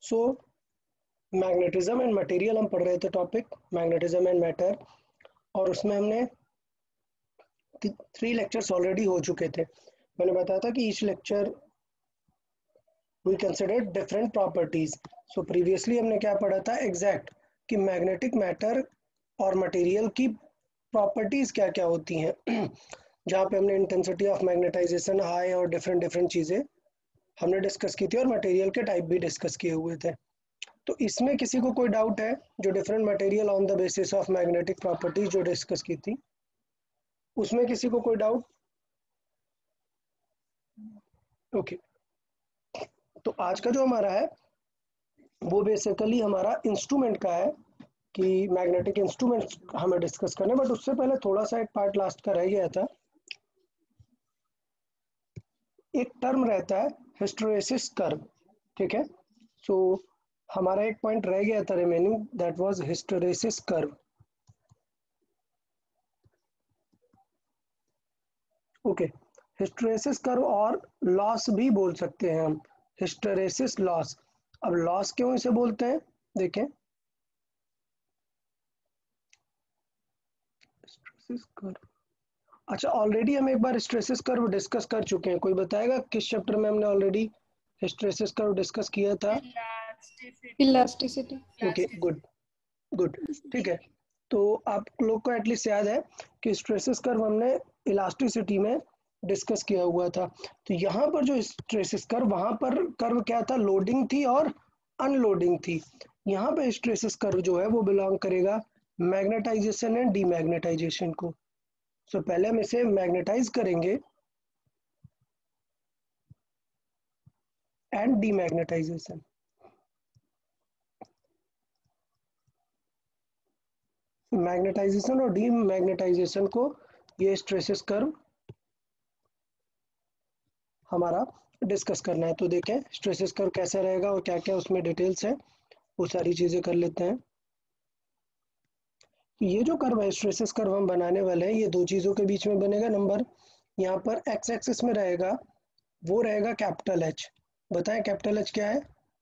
So magnetism and material हम पढ़ रहे थे, टॉपिक मैग्नेटिज्म एंड मैटर, और उसमें हमने 3 लेक्चर्स ऑलरेडी हो चुके थे। मैंने बताया था कि each lecture we consider different properties. So previously हमने क्या पढ़ा था एग्जैक्ट, कि मैग्नेटिक मैटर और मटेरियल की प्रॉपर्टीज क्या क्या होती हैं जहाँ पे हमने इंटेंसिटी ऑफ मैग्नेटाइजेशन, हाई और डिफरेंट डिफरेंट चीज़ें हमने डिस्कस की थी, और मटेरियल के टाइप भी डिस्कस किए हुए थे। तो इसमें किसी को कोई डाउट है जो different material on the basis of magnetic properties जो डिस्कस की थी, उसमें किसी को कोई डाउट? ओके, तो आज का जो हमारा है वो बेसिकली हमारा इंस्ट्रूमेंट का है, कि मैग्नेटिक इंस्ट्रूमेंट्स हमें डिस्कस करना है। बट उससे पहले थोड़ा सा एक पार्ट लास्ट का रह गया था। एक टर्म रहता है हिस्टैरिसीस कर्व, ठीक है। सो हमारा एक पॉइंट रह गया था remaining, that was hysteresis curve. Okay, hysteresis curve और लॉस भी बोल सकते हैं हम, हिस्टैरिसीस लॉस। अब लॉस क्यों इसे बोलते हैं, देखें। हिस्टैरिसीस कर्व, अच्छा ऑलरेडी हम एक बार हिस्टैरिसीस कर्व डिस्कस कर चुके हैं। कोई बताएगा किस चैप्टर में हमने ऑलरेडी हिस्टैरिसीस कर्व डिस्कस किया था? इलास्टिसिटी। ओके, गुड गुड, ठीक है। तो आप लोग को एटलीस्ट याद है कि स्ट्रेसेस कर्व हमने इलास्टिसिटी में डिस्कस किया हुआ था। तो यहाँ पर जो स्ट्रेसेस कर्व, वहाँ पर कर्व क्या था, लोडिंग थी और अनलोडिंग थी। यहाँ पे स्ट्रेसेस कर्व जो है वो बिलोंग करेगा मैग्नेटाइजेशन एंड डीमैग्नेटाइजेशन को। सो पहले हम इसे मैग्नेटाइज करेंगे एंड डीमैग्नेटाइजेशन। मैग्नेटाइजेशन और डीमैग्नेटाइजेशन को, ये स्ट्रेसेस कर्व हमारा डिस्कस करना है। तो देखें स्ट्रेसेस कर्व कैसा रहेगा और क्या क्या उसमें डिटेल्स है, वो सारी चीज़ें कर लेते हैं। ये जो कर्व है, स्ट्रेसेस कर्व हम बनाने वाले हैं, ये दो चीज़ों के बीच में बनेगा। नंबर यहाँ पर एक्स एक्सिस में रहेगा, वो रहेगा कैपिटल एच। बताएं कैपिटल एच क्या है?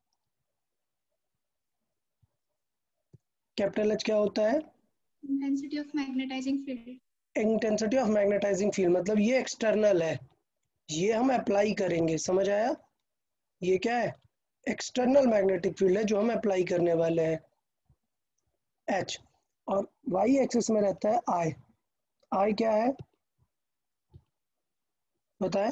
कैपिटल एच क्या होता है? Intensity of magnetizing field. Intensity of magnetizing field, मतलब ये एक्सटर्नल है, ये हम अप्लाई करेंगे, समझ आया? ये क्या है? एक्सटर्नल मैग्नेटिक फील्ड है जो हम अप्लाई करने वाले हैं, एच। और वाई एक्सिस में रहता है आई। आई क्या है बताएं?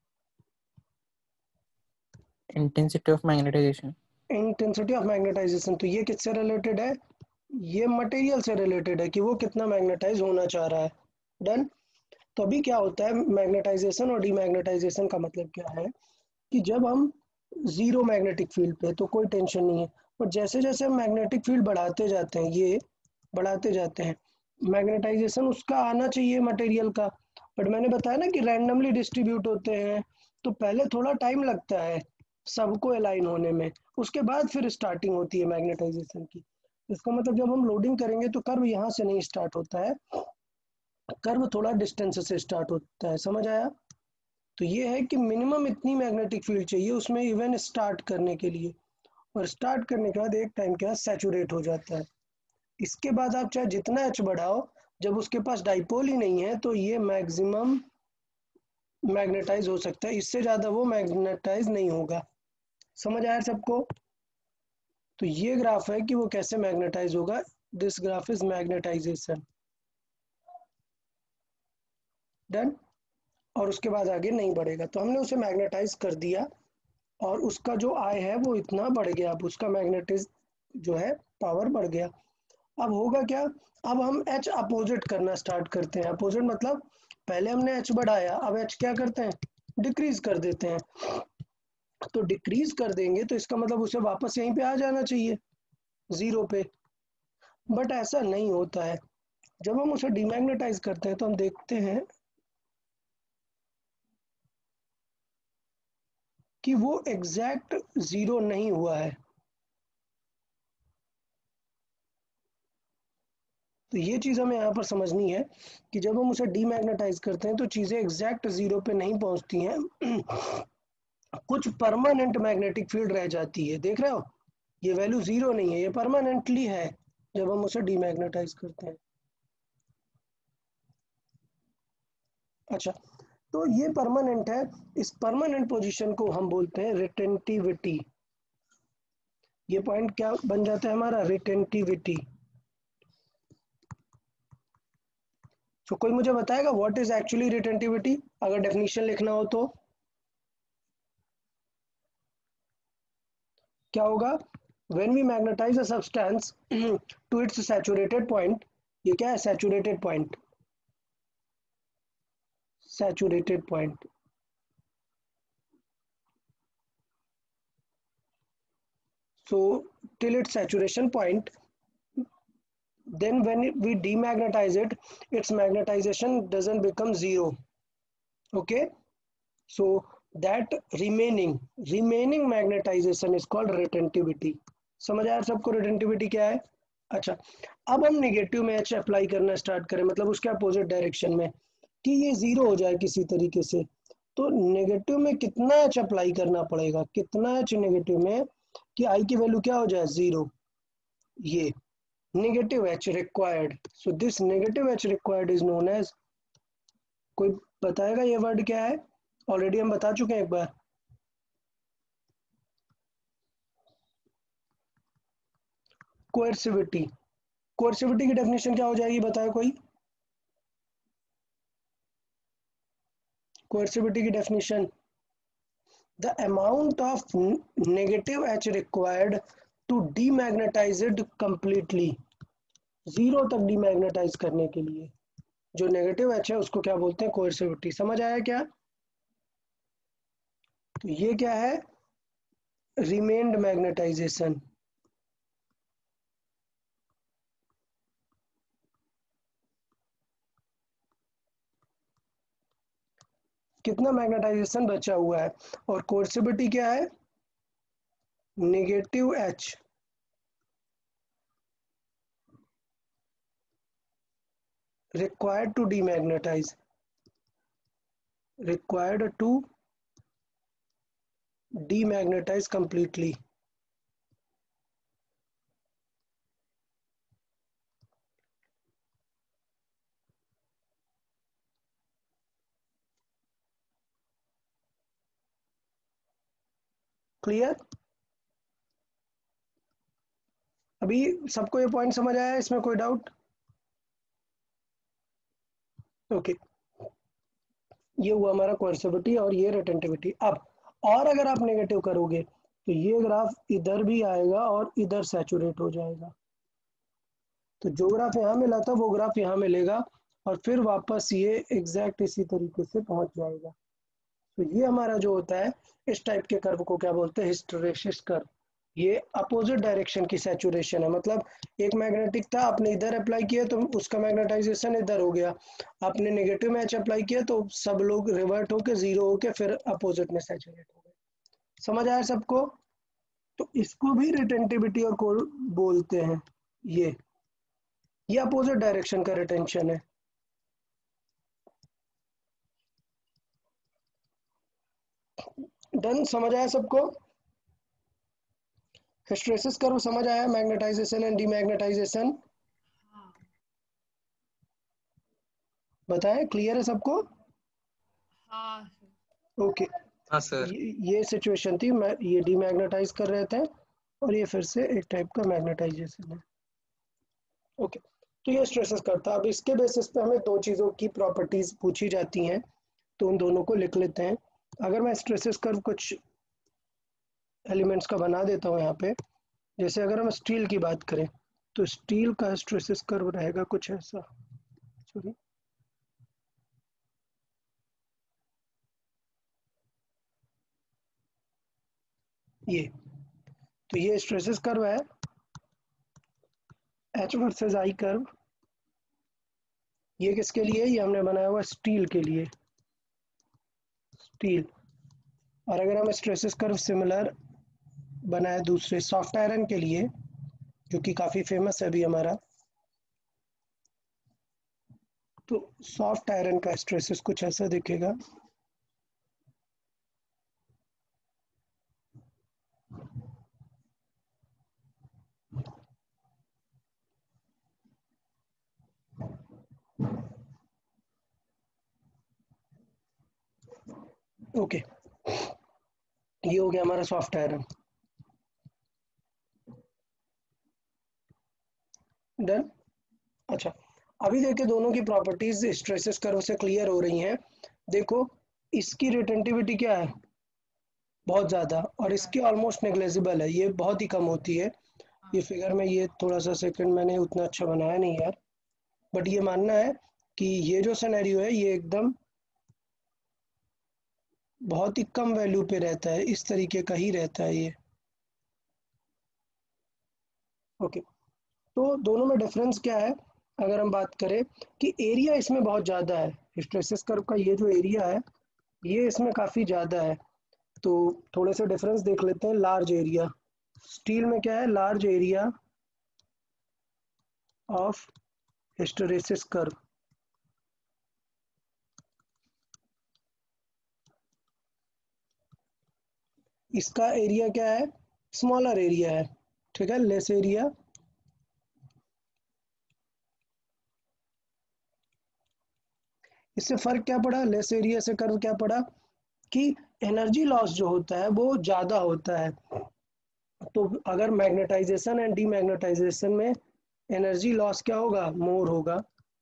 Intensity of magnetization. Intensity of magnetization, तो ये किससे रिलेटेड है? ये मटेरियल से रिलेटेड है कि वो कितना मैग्नेटाइज होना चाह रहा है। डन। तो अभी क्या होता है, मैग्नेटाइजेशन और डीमैग्नेटाइजेशन का मतलब क्या है, कि जब हम जीरो मैग्नेटिक फील्ड पे तो कोई टेंशन नहीं है, और जैसे जैसे हम मैग्नेटिक फील्ड बढ़ाते जाते हैं, ये बढ़ाते जाते हैं, मैग्नेटाइजेशन उसका आना चाहिए मटेरियल का। बट मैंने बताया ना कि रैंडमली डिस्ट्रीब्यूट होते हैं, तो पहले थोड़ा टाइम लगता है सबको अलाइन होने में, उसके बाद फिर स्टार्टिंग होती है मैग्नेटाइजेशन की। इसका मतलब जब हम लोडिंग करेंगे तो कर्व यहाँ से नहीं स्टार्ट होता है, कर्व थोड़ा डिस्टेंस से स्टार्ट होता है, समझ आया? तो ये है कि मिनिमम इतनी मैग्नेटिक फील्ड चाहिए उसमें इवन स्टार्ट करने के लिए, और स्टार्ट करने के बाद एक टाइम के बाद सैचुरेट हो जाता है। इसके बाद आप चाहे जितना एच बढ़ाओ, जब उसके पास डाइपोल ही नहीं है तो ये मैक्सिमम मैग्नेटाइज हो सकता है, इससे ज़्यादा वो मैग्नेटाइज नहीं होगा। समझ आया सबको? तो ये ग्राफ है कि वो कैसे मैग्नेटाइज होगा। This graph is magnetization. Done. और उसके बाद आगे नहीं बढ़ेगा, तो हमने उसे मैग्नेटाइज कर दिया, और उसका जो आई है वो इतना बढ़ गया, अब उसका मैग्नेटिज जो है पावर बढ़ गया। अब होगा क्या, अब हम एच अपोजिट करना स्टार्ट करते हैं। अपोजिट मतलब पहले हमने एच बढ़ाया, अब एच क्या करते हैं, डिक्रीज कर देते हैं। तो डिक्रीज कर देंगे तो इसका मतलब उसे वापस यहीं पे आ जाना चाहिए, जीरो पे। बट ऐसा नहीं होता है। जब हम उसे डीमैग्नेटाइज करते हैं तो हम देखते हैं कि वो एग्जैक्ट जीरो नहीं हुआ है। तो ये चीज़ हमें यहाँ पर समझनी है कि जब हम उसे डीमैग्नेटाइज करते हैं तो चीज़ें एग्जैक्ट जीरो पे नहीं पहुँचती हैं कुछ परमानेंट मैग्नेटिक फील्ड रह जाती है, देख रहे हो? ये वैल्यू जीरो नहीं है, ये परमानेंटली है जब हम उसे डीमैग्नेटाइज करते हैं। अच्छा, तो ये परमानेंट है, इस परमानेंट पोजीशन को हम बोलते हैं रिटेंटिविटी। ये पॉइंट क्या बन जाता है हमारा, रिटेंटिविटी। तो कोई मुझे बताएगा व्हाट इज एक्चुअली रिटेंटिविटी, अगर डेफिनेशन लिखना हो तो क्या होगा? When we magnetize a substance to its saturated point, ये क्या है, saturated point, saturated point. So till its saturation point, then when we demagnetize it, its magnetization doesn't become zero. Okay, so that remaining magnetization is called retentivity. समझ आया सबको retentivity क्या है? अच्छा, अब हम नेगेटिव में एच अप्लाई करना स्टार्ट करें, मतलब उसके अपोजिट डायरेक्शन में, कि ये जीरो हो जाए किसी तरीके से, तो नेगेटिव में कितना एच अप्लाई करना पड़ेगा, कितना एच नेगेटिव में कि आई की वैल्यू क्या हो जाए, जीरो। ये negative H required. So this negative H required is known as, कोई बताएगा ये वर्ड क्या है? ऑलरेडी हम बता चुके हैं एक बार, कोएर्सिविटी। कोएर्सिविटी की डेफिनेशन क्या हो जाएगी, बताए कोई? कोएर्सिविटी की definition, the amount of negative H required to demagnetize it completely, zero तक डीमैग्नेटाइज करने के लिए जो नेगेटिव H है उसको क्या बोलते हैं, कोएर्सिविटी। समझ आया क्या? तो ये क्या है, रिमेन्ड मैग्नेटाइजेशन। कितना मैग्नेटाइजेशन बचा हुआ है, और कोर्सिविटी क्या है, negative H required to demagnetize, required to demagnetize completely. Clear? अभी सबको ये पॉइंट समझ आया, इसमें कोई डाउट? ओके, ये हुआ हमारा कोर्सिविटी और ये रिटेंटिविटी। अब और अगर आप नेगेटिव करोगे तो ये ग्राफ इधर भी आएगा और इधर सैचुरेट हो जाएगा, तो जो ग्राफ यहाँ मिला था वो ग्राफ यहाँ मिलेगा, और फिर वापस ये एग्जैक्ट इसी तरीके से पहुंच जाएगा। तो ये हमारा जो होता है, इस टाइप के कर्व को क्या बोलते हैं, हिस्टैरिसीस कर्व। ये अपोजिट डायरेक्शन की सैचुरेशन है, मतलब एक मैग्नेटिक था, आपने इधर अप्लाई किया तो उसका मैग्नेटाइजेशन इधर हो गया, आपने नेगेटिव में एच अप्लाई किया तो सब लोग रिवर्ट होके जीरो होके फिर अपोजिट में सैचुरेट हो गए। समझ आया सबको? तो इसको भी रिटेंटिविटी और को बोलते हैं। ये अपोजिट डायरेक्शन का रिटेंशन है। डन? समझ आया सबको? हिस्टैरिसीस कर्व समझ आया, मैग्नेटाइजेशन एंड डीमैग्नेटाइजेशन? बताएं, क्लियर है सबको? हाँ ओके, हाँ सर। ये सिचुएशन थी, मैं ये डीमैग्नेटाइज कर रहे थे और ये फिर से एक टाइप का मैग्नेटाइजेशन है। ओके, तो ये स्ट्रेसेस करता है। अब इसके बेसिस पे हमें दो चीज़ों की प्रॉपर्टीज पूछी जाती हैं, तो उन दोनों को लिख लेते हैं। अगर मैं स्ट्रेसेस कर्व कुछ एलिमेंट्स का बना देता हूँ यहाँ पे, जैसे अगर हम स्टील की बात करें तो स्टील का स्ट्रेसेस कर्व रहेगा कुछ ऐसा, सॉरी, ये, तो ये स्ट्रेसेस कर्व है, एच वर्सेस आई कर्व। ये किसके लिए, ये हमने बनाया हुआ स्टील के लिए, स्टील। और अगर हम स्ट्रेसेस कर्व सिमिलर बनाए दूसरे सॉफ्ट आयरन के लिए, जो कि काफ़ी फेमस है अभी हमारा, तो सॉफ्ट आयरन का स्ट्रेसेस कुछ ऐसा दिखेगा। ओके, ये हो गया हमारा सॉफ्ट आयरन। डन। अच्छा, अभी देखिए दोनों की प्रॉपर्टीज स्ट्रेसेस कर्व से क्लियर हो रही हैं। देखो इसकी रिटेंटिविटी क्या है, बहुत ज़्यादा, और इसकी ऑलमोस्ट नेग्लेजिबल है, ये बहुत ही कम होती है। ये फिगर में ये थोड़ा सा सेकंड मैंने उतना अच्छा बनाया नहीं यार, बट ये मानना है कि ये जो सिनेरियो है ये एकदम बहुत ही कम वैल्यू पे रहता है, इस तरीके का ही रहता है ये। ओके, तो दोनों में डिफरेंस क्या है, अगर हम बात करें कि एरिया इसमें बहुत ज़्यादा है, हिस्टैरिसीस कर्व का ये जो एरिया है ये इसमें काफ़ी ज़्यादा है। तो थोड़े से डिफरेंस देख लेते हैं। लार्ज एरिया, स्टील में क्या है, large area of hysteresis curve, इसका एरिया क्या है, स्मॉलर एरिया है, ठीक है, लेस एरिया। इससे फर्क क्या पड़ा, लेस एरिया से कर्व क्या पड़ा कि एनर्जी लॉस जो होता है वो ज़्यादा होता है। तो अगर मैग्नेटाइजेशन एंड डीमैग्नेटाइजेशन में एनर्जी लॉस क्या होगा, मोर होगा।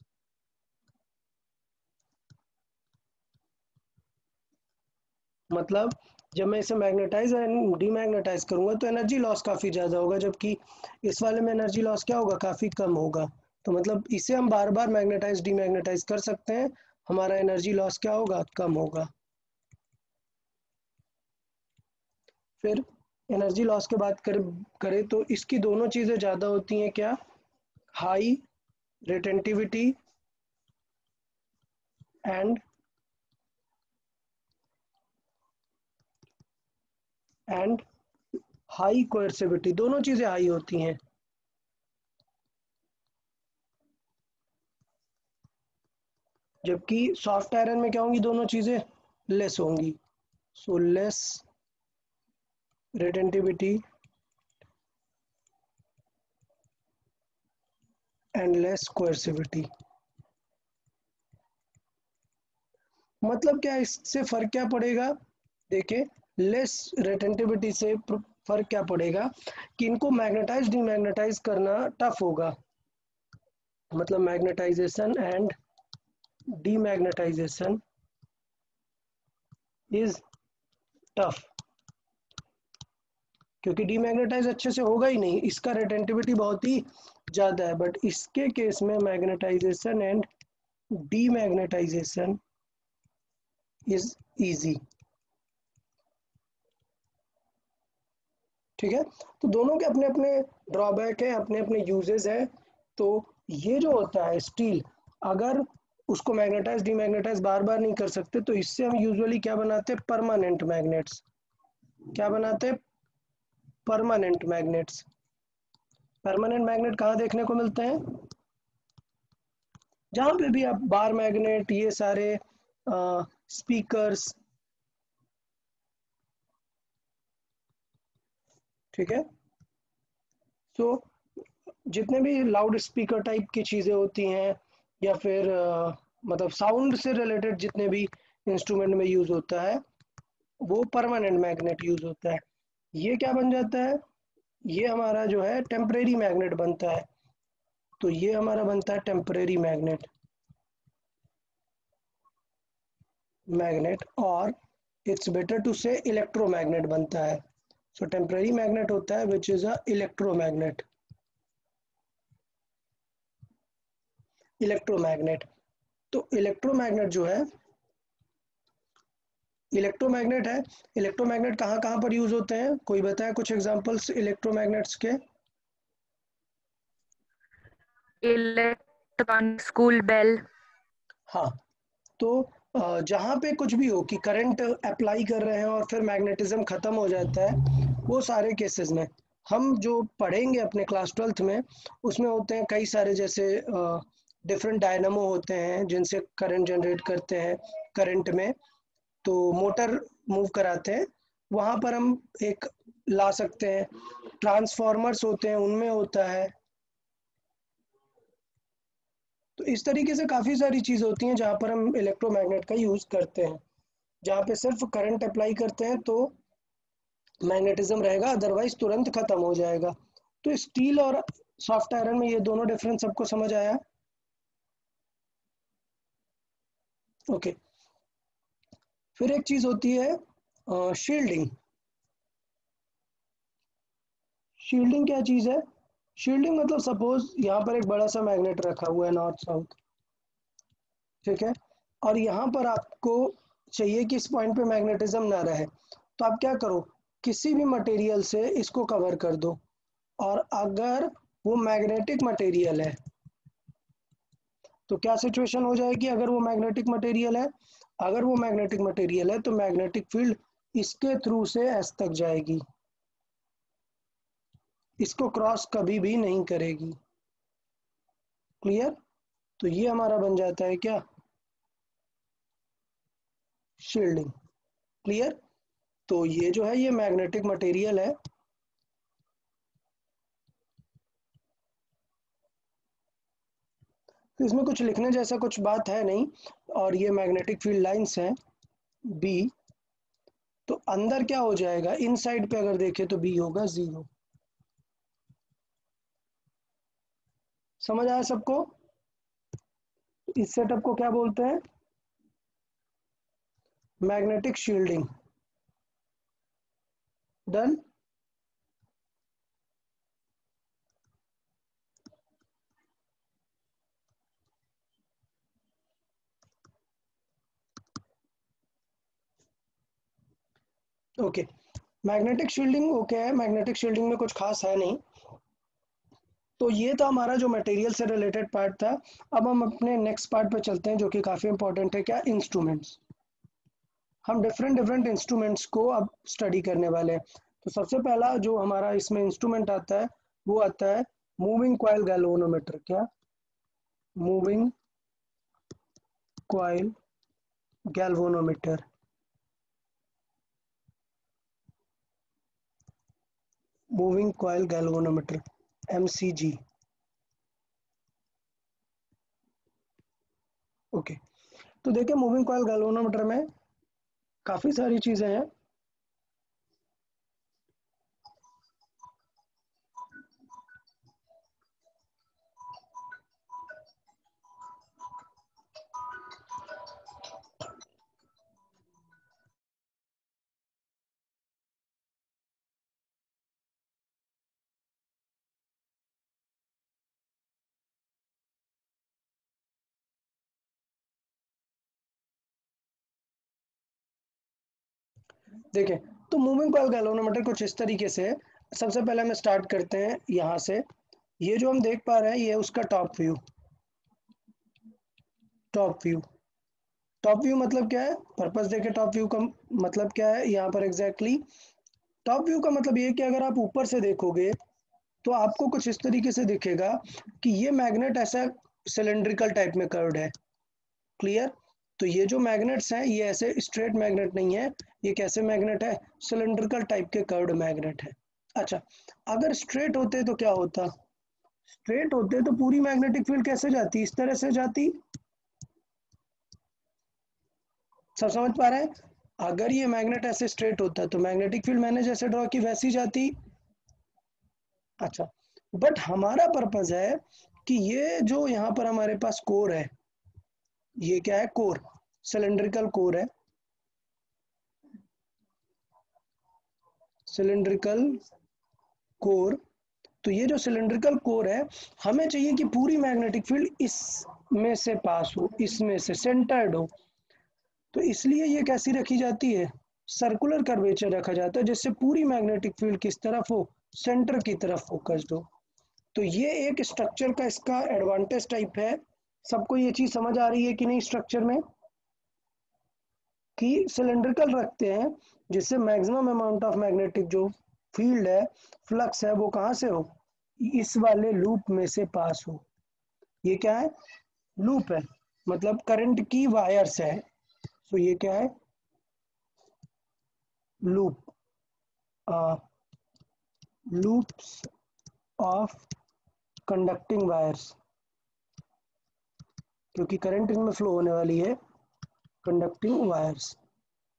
मतलब जब मैं इसे मैग्नेटाइज एंड डीमैग्नेटाइज करूंगा तो एनर्जी लॉस काफ़ी ज़्यादा होगा, जबकि इस वाले में एनर्जी लॉस क्या होगा, काफ़ी कम होगा। तो मतलब इसे हम बार बार मैग्नेटाइज डीमैग्नेटाइज कर सकते हैं, हमारा एनर्जी लॉस क्या होगा, कम होगा। फिर एनर्जी लॉस के बात करें तो इसकी दोनों चीज़ें ज़्यादा होती हैं, क्या, high retentivity and high coercivity, दोनों चीज़ें हाई होती हैं। जबकि सॉफ्ट आयरन में क्या होंगी, दोनों चीज़ें लेस होंगी। So less retentivity and less coercivity. मतलब क्या, इससे फर्क क्या पड़ेगा, देखिए लेस रिटेंटिविटी से फर्क क्या पड़ेगा कि इनको मैग्नेटाइज डीमैग्नेटाइज करना टफ होगा। मतलब magnetization and demagnetization is tough, क्योंकि डीमैग्नेटाइज अच्छे से होगा ही नहीं, इसका रिटेंटिविटी बहुत ही ज़्यादा है। बट इसके केस में magnetization and demagnetization is easy. ठीक है, तो दोनों के अपने अपने ड्रॉबैक है, अपने अपने यूजेस है। तो ये जो होता है स्टील, अगर उसको मैग्नेटाइज डीमैग्नेटाइज बार बार नहीं कर सकते तो इससे हम यूजुअली क्या बनाते हैं, परमानेंट मैग्नेट्स। क्या बनाते हैं, परमानेंट मैग्नेट्स। परमानेंट मैग्नेट कहाँ देखने को मिलते हैं, जहां पे भी आप बार मैग्नेट, ये सारे स्पीकर्स, ठीक है। तो जितने भी लाउड स्पीकर टाइप की चीज़ें होती हैं, या फिर मतलब साउंड से रिलेटेड जितने भी इंस्ट्रूमेंट में यूज़ होता है वो परमानेंट मैग्नेट यूज़ होता है। ये क्या बन जाता है, ये हमारा जो है टेम्परेरी मैग्नेट बनता है। तो ये हमारा बनता है टेम्परेरी मैग्नेट, और it's better to say electromagnet बनता है। सो टेम्परेरी मैग्नेट होता है which is a electromagnet. Electromagnet, तो इलेक्ट्रोमैग्नेट जो है, इलेक्ट्रोमैग्नेट है, इलेक्ट्रोमैग्नेट कहाँ कहाँ पर यूज होते हैं, कोई बताए कुछ एग्जांपल्स इलेक्ट्रोमैग्नेट्स के। Electronic school bell. हाँ, तो जहाँ पे कुछ भी हो कि करंट अप्लाई कर रहे हैं और फिर मैग्नेटिज्म खत्म हो जाता है, वो सारे केसेस में हम जो पढ़ेंगे अपने क्लास 12th में, उसमें होते हैं कई सारे, जैसे डिफरेंट डायनामो होते हैं जिनसे करंट जनरेट करते हैं करंट में, तो मोटर मूव कराते हैं, वहाँ पर हम एक ला सकते हैं। ट्रांसफॉर्मर्स होते हैं उनमें होता है। तो इस तरीके से काफ़ी सारी चीज़ होती हैं जहाँ पर हम इलेक्ट्रोमैग्नेट का यूज़ करते हैं। जहाँ पे सिर्फ करंट अप्लाई करते हैं तो मैग्नेटिज्म रहेगा, अदरवाइज तुरंत खत्म हो जाएगा। तो स्टील और सॉफ्ट आयरन में ये दोनों डिफरेंस सबको समझ आया? ओके। फिर एक चीज होती है शील्डिंग। शील्डिंग क्या चीज है? शील्डिंग मतलब सपोज यहाँ पर एक बड़ा सा मैग्नेट रखा हुआ है नॉर्थ साउथ, ठीक है, और यहाँ पर आपको चाहिए कि इस पॉइंट पे मैग्नेटिज्म ना रहे, तो आप क्या करो, किसी भी मटेरियल से इसको कवर कर दो। और अगर वो मैग्नेटिक मटेरियल है तो क्या सिचुएशन हो जाएगी? अगर वो मैग्नेटिक मटेरियल है, अगर वो मैग्नेटिक मटेरियल है तो मैग्नेटिक फील्ड इसके थ्रू से एस तक जाएगी, इसको क्रॉस कभी भी नहीं करेगी। क्लियर? तो ये हमारा बन जाता है क्या? शील्डिंग। क्लियर? तो ये जो है ये मैग्नेटिक मटेरियल है, तो इसमें कुछ लिखने जैसा कुछ बात है नहीं, और ये मैग्नेटिक फील्ड लाइंस हैं बी। तो अंदर क्या हो जाएगा, इन साइड पे अगर देखें तो बी होगा 0। समझ आया सबको? इस सेटअप को क्या बोलते हैं? Magnetic shielding. Done? Okay. Magnetic shielding okay है, मैग्नेटिक शील्डिंग में कुछ खास है नहीं। तो ये था हमारा जो मटेरियल से रिलेटेड पार्ट था। अब हम अपने नेक्स्ट पार्ट पे चलते हैं जो कि काफ़ी इंपॉर्टेंट है। क्या? इंस्ट्रूमेंट्स। हम डिफरेंट डिफरेंट इंस्ट्रूमेंट्स को अब स्टडी करने वाले हैं। तो सबसे पहला जो हमारा इसमें इंस्ट्रूमेंट आता है वो आता है मूविंग कॉइल गैल्वेनोमीटर। क्या? Moving coil galvanometer. Moving coil galvanometer, MCG। Okay. तो देखिए मूविंग कॉइल गैल्वेनोमीटर में काफ़ी सारी चीज़ें हैं। देखें, तो मूविंग कॉइल गैल्वेनोमीटर कुछ इस तरीके से है। सबसे पहले हम स्टार्ट करते हैं यहाँ से। ये जो हम देख पा रहे हैं ये उसका top view. Top view, top view मतलब क्या है? पर्पस देखे टॉप व्यू का मतलब क्या है यहाँ पर एग्जैक्टली। टॉप व्यू का मतलब ये है कि अगर आप ऊपर से देखोगे तो आपको कुछ इस तरीके से दिखेगा कि ये मैग्नेट ऐसा सिलेंड्रिकल टाइप में कर्व्ड है। क्लियर? तो ये जो मैग्नेट्स हैं ये ऐसे स्ट्रेट मैग्नेट नहीं है, ये कैसे मैग्नेट है? सिलेंड्रिकल टाइप के कर्व्ड मैग्नेट है। अच्छा, अगर स्ट्रेट होते तो क्या होता? स्ट्रेट होते तो पूरी मैग्नेटिक फील्ड कैसे जाती? इस तरह से जाती। सब समझ पा रहे हैं? अगर ये मैग्नेट ऐसे स्ट्रेट होता तो मैग्नेटिक फील्ड मैंने जैसे ड्रॉ की वैसी जाती। अच्छा, बट हमारा पर्पज है कि ये जो यहाँ पर हमारे पास कोर है, ये क्या है? कोर, सिलेंड्रिकल कोर है। Cylindrical core. तो ये जो सिलेंड्रिकल कोर है, हमें चाहिए कि पूरी मैग्नेटिक फील्ड इसमें से पास हो, इसमें से सेंटर्ड हो। तो इसलिए ये कैसी रखी जाती है? सर्कुलर कर्वेचर रखा जाता है, जिससे पूरी मैग्नेटिक फील्ड किस तरफ हो? सेंटर की तरफ फोकस्ड हो। तो ये एक स्ट्रक्चर का इसका एडवांटेज टाइप है। सबको ये चीज समझ आ रही है कि नहीं स्ट्रक्चर में? कि सिलेंड्रिकल रखते हैं जिससे मैक्सिमम अमाउंट ऑफ मैग्नेटिक जो फील्ड है, फ्लक्स है, वो कहाँ से हो? इस वाले लूप में से पास हो। ये क्या है? लूप है, मतलब करंट की वायर्स है। तो ये क्या है? Loop, loops of conducting wires, क्योंकि करंट इनमें फ्लो होने वाली है। Conducting wires.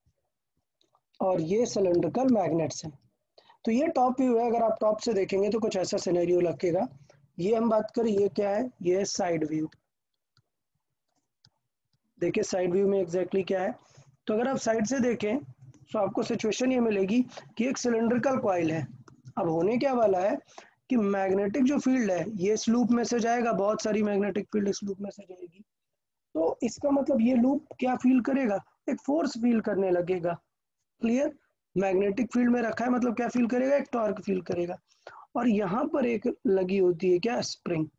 और ये सिलेंड्रिकल मैग्नेट्स हैं। तो ये टॉप व्यू है, अगर आप टॉप से देखेंगे तो कुछ ऐसा सिनेरियो लगेगा। ये हम बात करें, ये क्या है, ये साइड व्यू। देखिए साइड व्यू में एग्जैक्टली क्या है। तो अगर आप साइड से देखें तो आपको सिचुएशन ये मिलेगी कि एक सिलेंड्रिकल कॉइल है। अब होने क्या वाला है कि मैग्नेटिक जो फील्ड है ये इस लूप में से जाएगा, बहुत सारी मैग्नेटिक फील्ड इस लूप में से जाएगी। तो इसका मतलब ये लूप क्या फील करेगा, एक फोर्स फील करने लगेगा। क्लियर, मैग्नेटिक फील्ड में रखा है मतलब क्या फील करेगा, एक टॉर्क फील करेगा। और यहाँ पर एक लगी होती है क्या, स्प्रिंग।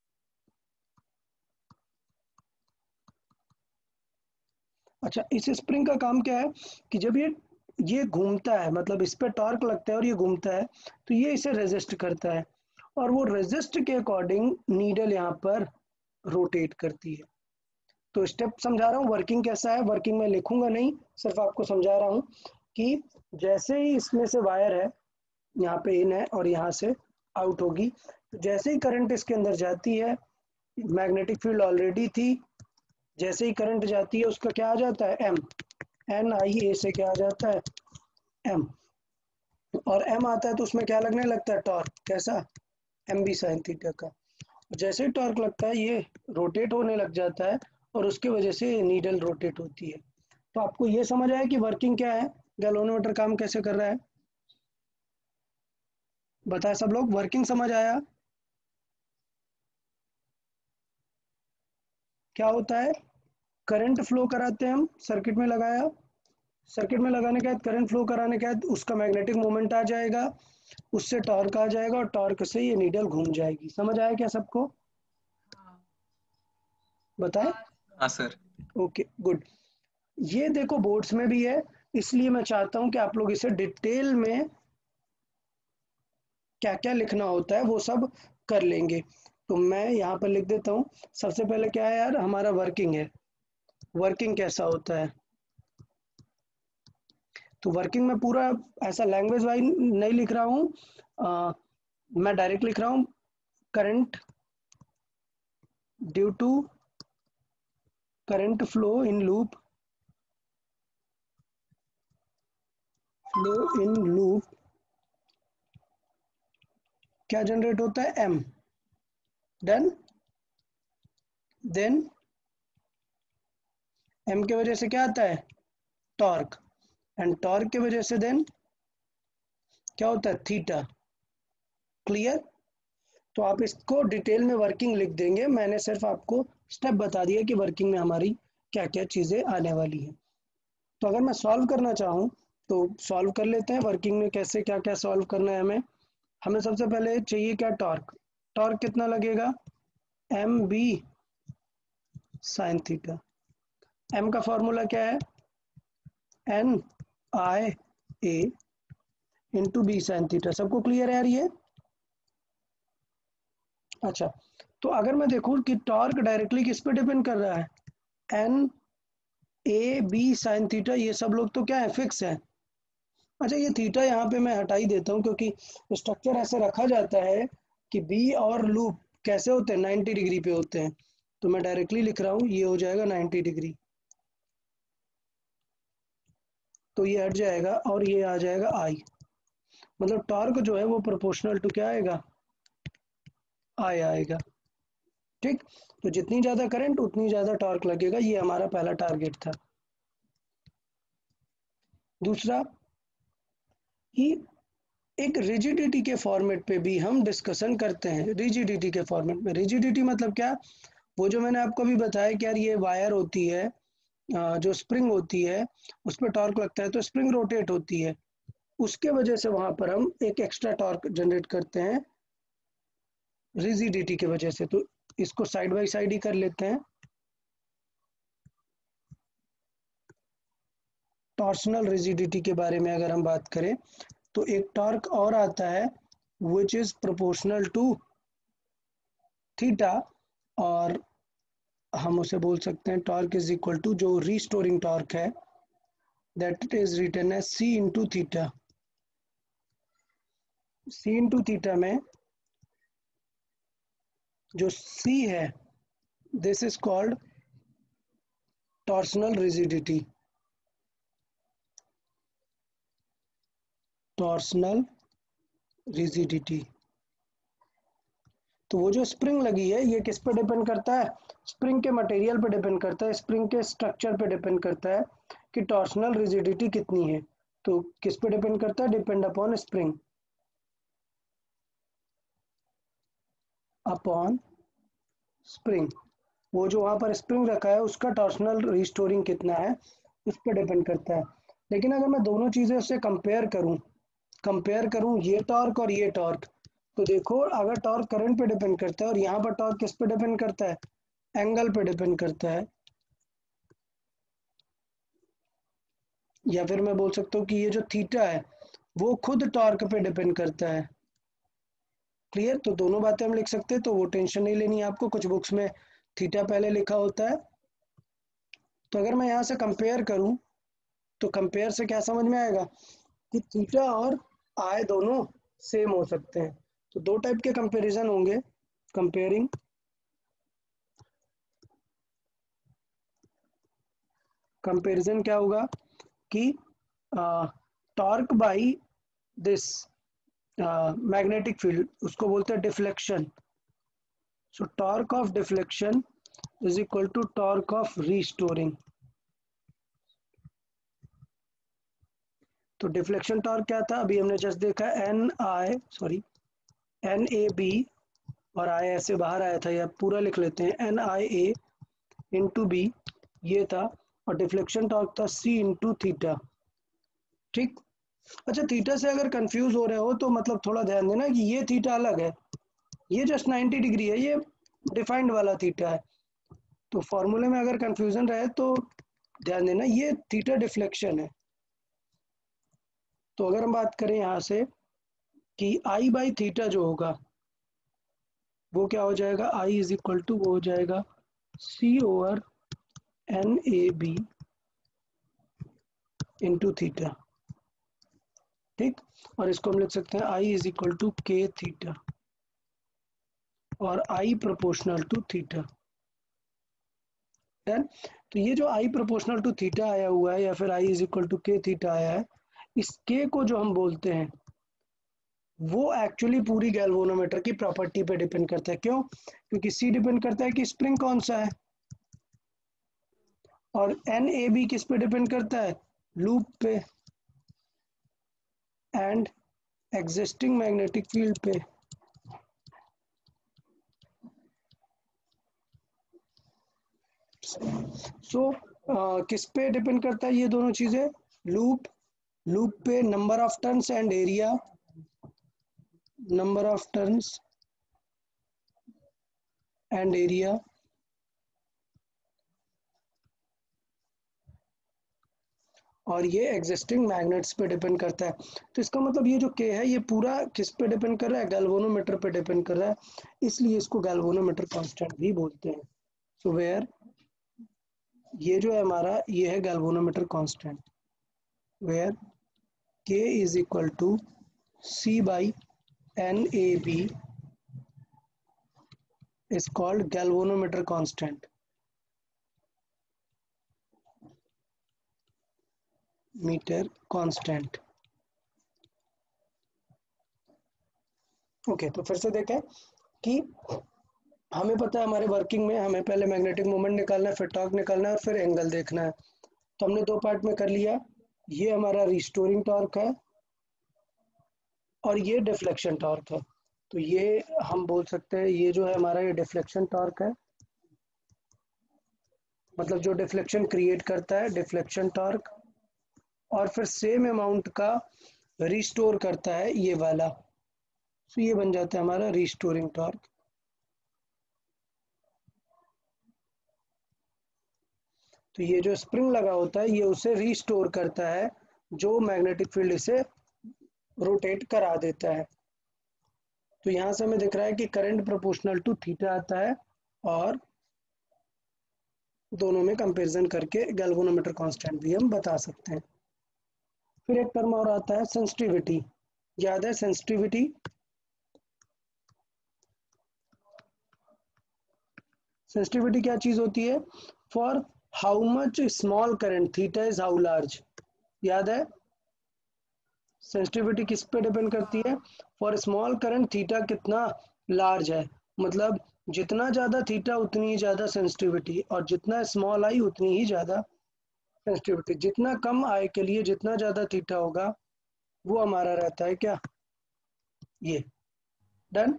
अच्छा, इस स्प्रिंग का काम क्या है कि जब ये घूमता है, मतलब इस पे टॉर्क लगता है और ये घूमता है, तो ये इसे रेजिस्ट करता है और वो रेजिस्ट के अकॉर्डिंग नीडल यहाँ पर रोटेट करती है। तो स्टेप समझा रहा हूँ, वर्किंग कैसा है, वर्किंग में लिखूंगा नहीं, सिर्फ आपको समझा रहा हूँ कि जैसे ही इसमें से वायर है, यहाँ पे इन है और यहाँ से आउट होगी, तो जैसे ही करंट इसके अंदर जाती है, मैग्नेटिक फील्ड ऑलरेडी थी, जैसे ही करंट जाती है उसका क्या आ जाता है, एम, एन आई ए से क्या आ जाता है, एम। और एम आता है तो उसमें क्या लगने लगता है, टॉर्क। कैसा, एम बी साइन थीटा का। जैसे ही टॉर्क लगता है ये रोटेट होने लग जाता है और उसकी वजह से नीडल रोटेट होती है। तो आपको ये समझ आया कि वर्किंग क्या है, गैल्वेनोमीटर काम कैसे कर रहा है। बताए सब लोग, वर्किंग समझ आया। क्या होता है, करंट फ्लो कराते हैं हम, सर्किट में लगाया, सर्किट में लगाने के बाद करंट फ्लो कराने के बाद उसका मैग्नेटिक मोमेंट आ जाएगा, उससे टॉर्क आ जाएगा और टॉर्क से ये नीडल घूम जाएगी। समझ आया क्या सबको, हाँ बताएं। हाँ सर। Okay good. ये देखो बोर्ड्स में भी है, इसलिए मैं चाहता हूं कि आप लोग इसे डिटेल में क्या क्या लिखना होता है वो सब कर लेंगे। तो मैं यहाँ पर लिख देता हूँ। सबसे पहले क्या है यार, हमारा वर्किंग है। वर्किंग कैसा होता है, तो वर्किंग में पूरा ऐसा लैंग्वेज वाइज नहीं लिख रहा हूँ, मैं डायरेक्ट लिख रहा हूँ, current due to current flow in loop, flow in loop क्या जनरेट होता है, एम। डन। देन एम के वजह से क्या आता है, टॉर्क। एंड टॉर्क के वजह से देन क्या होता है, थीटा। क्लियर। तो आप इसको डिटेल में वर्किंग लिख देंगे, मैंने सिर्फ आपको स्टेप बता दिया कि वर्किंग में हमारी क्या क्या चीज़ें आने वाली हैं। तो अगर मैं सॉल्व करना चाहूँ तो सॉल्व कर लेते हैं, वर्किंग में कैसे क्या क्या सॉल्व करना है हमें। हमें सबसे पहले चाहिए क्या, टॉर्क। टॉर्क कितना लगेगा, M B sine theta. M का फॉर्मूला क्या है, N I A into B sine theta. सबको क्लियर है यार ये। अच्छा, तो अगर मैं देखूं कि टॉर्क डायरेक्टली किस पे डिपेंड कर रहा है, N A B sine theta, ये सब लोग तो क्या है, फिक्स है। अच्छा, ये थीटा यहाँ पे मैं हटा ही देता हूँ क्योंकि स्ट्रक्चर ऐसे रखा जाता है कि बी और लूप कैसे होते हैं, 90 डिग्री पे होते हैं। तो मैं डायरेक्टली लिख रहा हूँ, ये हो जाएगा 90 डिग्री, तो ये हट जाएगा और ये आ जाएगा आई। मतलब टॉर्क जो है वो प्रोपोर्शनल टू क्या आएगा, आई आएगा। ठीक, तो जितनी ज्यादा करंट उतनी ज्यादा टॉर्क लगेगा, ये हमारा पहला टारगेट था। दूसरा कि एक रिजिडिटी के फॉर्मेट पे भी हम डिस्कशन करते हैं। रिजिडिटी के फॉर्मेट में, रिजिडिटी मतलब क्या, वो जो मैंने आपको अभी बताया कि यार ये वायर होती है, जो स्प्रिंग होती है उस पर टॉर्क लगता है तो स्प्रिंग रोटेट होती है, उसके वजह से वहां पर हम एक एक्स्ट्रा टॉर्क जनरेट करते हैं रिजिडिटी की वजह से। तो इसको साइड बाय साइड ही कर लेते हैं। टॉर्सनल रिजिडिटी के बारे में अगर हम बात करें तो एक टॉर्क और आता है which is proportional to theta, और हम उसे बोल सकते हैं टॉर्क इज इक्वल टू, जो रीस्टोरिंग टॉर्क है, that is written as C into theta. C into theta में जो सी है, this is called torsional rigidity. Torsional rigidity. तो वो जो स्प्रिंग लगी है ये किस पे डिपेंड करता है? स्प्रिंग के मटेरियल पे डिपेंड करता है, स्प्रिंग के स्ट्रक्चर पे डिपेंड करता है कि टॉर्सनल रिजिडिटी कितनी है। तो किस पे डिपेंड करता है? Depend upon spring, upon spring. वो जो वहां पर स्प्रिंग रखा है उसका टॉर्सनल रिस्टोरिंग कितना है उस पर डिपेंड करता है। लेकिन अगर मैं दोनों चीजें उससे कंपेयर करूं ये टॉर्क और ये टॉर्क, तो देखो अगर टॉर्क करंट पे डिपेंड करता है और यहाँ पर टॉर्क किस पे डिपेंड करता है? एंगल पे डिपेंड करता है। या फिर मैं बोल सकता हूँ कि ये जो थीटा है वो खुद टॉर्क पे डिपेंड करता है। क्लियर? तो दोनों बातें हम लिख सकते हैं, तो वो टेंशन नहीं लेनी है आपको। कुछ बुक्स में थीटा पहले लिखा होता है। तो अगर मैं यहाँ से कंपेयर करूं तो कंपेयर से क्या समझ में आएगा कि थीटा और आई दोनों सेम हो सकते हैं। तो दो टाइप के कंपैरिजन होंगे। कंपेयरिंग कंपैरिजन क्या होगा कि torque by this magnetic field, उसको बोलते हैं deflection. So torque of deflection is equal to torque of restoring. तो डिफ्लेक्शन टॉर्क क्या था? अभी हमने जस्ट देखा एन ए बी और आई ऐसे बाहर आया था, या पूरा लिख लेते हैं N I A into B, ये था। और डिफ्लेक्शन टॉर्क था सी इंटू थीटा। ठीक। अच्छा, थीटा से अगर कंफ्यूज हो रहे हो तो मतलब थोड़ा ध्यान देना कि ये थीटा अलग है, ये जस्ट 90 डिग्री है, ये डिफाइंड वाला थीटा है। तो फॉर्मूले में अगर कंफ्यूजन रहे तो ध्यान देना, ये थीटा डिफ्लेक्शन है। तो अगर हम बात करें यहाँ से कि आई बाई थीटा जो होगा वो क्या हो जाएगा? आई इज इक्वल टू वो हो जाएगा C over N A B into theta. ठीक। और इसको हम लिख सकते हैं I is equal to K theta और I proportional to theta. Done. तो ये जो आई प्रोपोर्शनल टू थीटा आया हुआ है या फिर I is equal to K theta आया है, इस के को जो हम बोलते हैं वो एक्चुअली पूरी गैल्वेनोमीटर की प्रॉपर्टी पे डिपेंड करता है। क्यों? क्योंकि सी डिपेंड करता है कि स्प्रिंग कौन सा है, और एन ए बी किस पे डिपेंड करता है? लूप पे एंड एग्जिस्टिंग मैग्नेटिक फील्ड पे। सो किस पे डिपेंड करता है ये दोनों चीजें? लूप पे number of turns and area, number of turns and area, और ये एग्जिस्टिंग मैग्नेट्स पे डिपेंड करता है। तो इसका मतलब ये जो के है ये पूरा किस पे डिपेंड कर रहा है? गैल्वेनोमीटर पे डिपेंड कर रहा है, इसलिए इसको गैल्वेनोमीटर कांस्टेंट भी बोलते हैं। सो वेयर ये जो है हमारा ये है galvanometer constant, where K is equal to C by N A B is called galvanometer constant, meter constant। Okay, तो फिर से देखें कि हमें पता है हमारे वर्किंग में हमें पहले मैग्नेटिक मोमेंट निकालना है, फिर टॉर्क निकालना है और फिर एंगल देखना है। तो हमने दो पार्ट में कर लिया। ये हमारा रिस्टोरिंग टॉर्क है और ये डिफ्लेक्शन टॉर्क है। तो ये हम बोल सकते हैं ये जो है हमारा ये डिफ्लेक्शन टॉर्क है, मतलब जो डिफ्लेक्शन क्रिएट करता है डिफ्लेक्शन टॉर्क, और फिर सेम अमाउंट का रिस्टोर करता है ये वाला। तो ये बन जाता है हमारा रिस्टोरिंग टॉर्क। तो ये जो स्प्रिंग लगा होता है ये उसे रिस्टोर करता है, जो मैग्नेटिक फील्ड इसे रोटेट करा देता है। तो यहां से हमें दिख रहा है कि करंट प्रोपोर्शनल टू थीटा आता है, और दोनों में कंपैरिजन करके गैल्वेनोमीटर कांस्टेंट भी हम बता सकते हैं। फिर एक टर्म और आता है सेंसिटिविटी। याद है सेंसिटिविटी? सेंसिटिविटी क्या चीज होती है? For how much small current theta is how large. याद है? सेंसिटिविटी किस पे डिपेंड करती है? फॉर स्मॉल करंट थीटा कितना लार्ज है, मतलब जितना ज़्यादा थीटा उतनी ही ज़्यादा सेंसिटिविटी, और जितना स्मॉल आई उतनी ही ज़्यादा सेंसिटिविटी। जितना कम आई के लिए जितना ज़्यादा थीटा होगा वो हमारा रहता है क्या, ये। डन।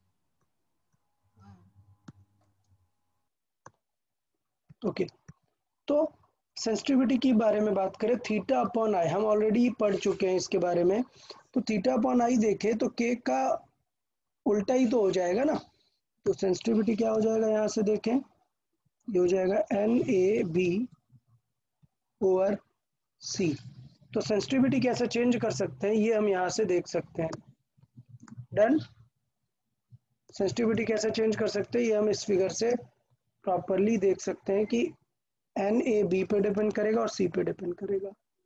ओके, तो सेंसिटिविटी के बारे में बात करें, थीटा अपॉन आई हम ऑलरेडी पढ़ चुके हैं इसके बारे में। तो थीटा अपॉन आई देखें तो के का उल्टा ही तो हो जाएगा ना, तो सेंसिटिविटी क्या हो जाएगा, यहाँ से देखें ये हो जाएगा N A B over C. तो सेंसिटिविटी कैसे चेंज कर सकते हैं ये हम यहाँ से देख सकते हैं। डन। सेंसिटिविटी कैसे चेंज कर सकते हैं ये हम इस फिगर से प्रॉपरली देख सकते हैं कि एन ए बी पे डिपेंड करेगा और सी पे डिपेंड करेगा।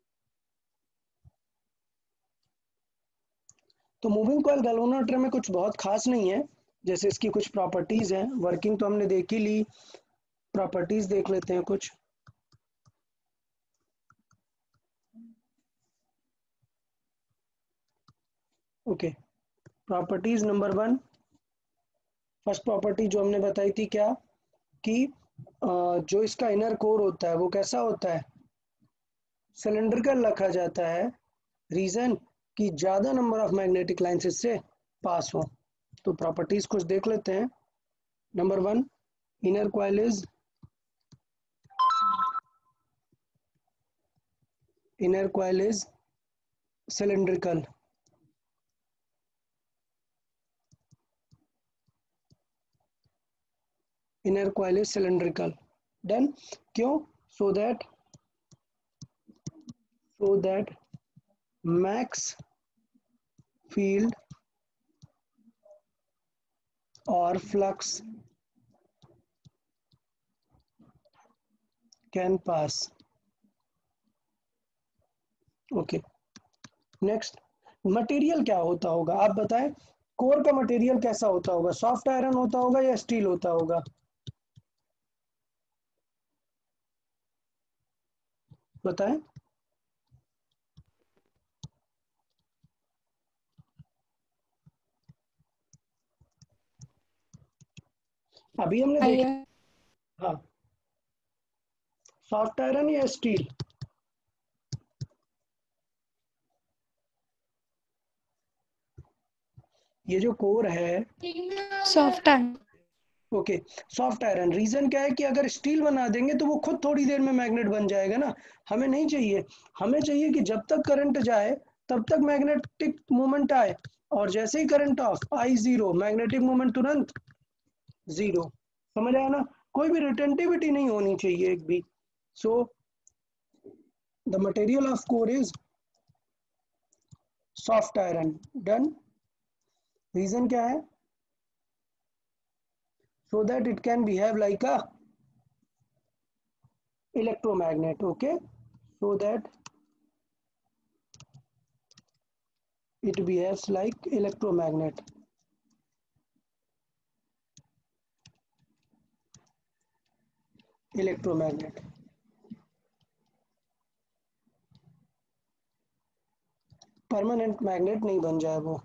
तो मूविंग कॉइल गैल्वेनोमीटर में कुछ बहुत खास नहीं है, जैसे इसकी कुछ प्रॉपर्टीज हैं, वर्किंग तो हमने देख ही ली, प्रॉपर्टीज देख लेते हैं कुछ। Okay, properties number 1, first property जो हमने बताई थी क्या, कि जो इसका इनर कोर होता है वो कैसा होता है, सिलेंड्रिकल रखा जाता है। रीजन कि ज्यादा नंबर ऑफ मैग्नेटिक लाइंस इससे पास हो। तो प्रॉपर्टीज कुछ देख लेते हैं। Number 1, inner coil is cylindrical. Inner coil is cylindrical. Done. क्यों? सो दैट मैक्स फील्ड और flux can pass. Okay, next, material क्या होता होगा आप बताएं, कोर का मटेरियल कैसा होता होगा, सॉफ्ट आयरन होता होगा या स्टील होता होगा, बताएं। अभी हमने देखा, हाँ, सॉफ्ट आयरन या स्टील, ये जो कोर है soft iron. Okay, soft iron. Reason क्या है कि अगर स्टील बना देंगे तो वो खुद थोड़ी देर में मैग्नेट बन जाएगा ना, हमें नहीं चाहिए। हमें चाहिए कि जब तक करंट जाए तब तक मैग्नेटिक मोमेंट आए, और जैसे ही current off, I zero, magnetic moment तुरंत जीरो। समझ आया ना, कोई भी रिटेंटिविटी नहीं होनी चाहिए एक भी। So the material of core is soft iron. Done. Reason क्या है, so that it can behave like a electromagnet. Okay, so that it behaves like electromagnet. Permanent magnet नहीं बन जाए वो।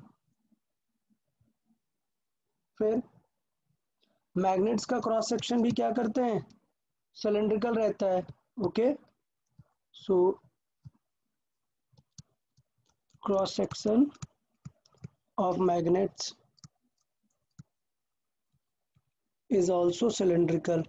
फिर मैग्नेट्स का क्रॉस सेक्शन भी क्या करते हैं, सिलेंड्रिकल रहता है। Okay, so cross section of magnets is also cylindrical.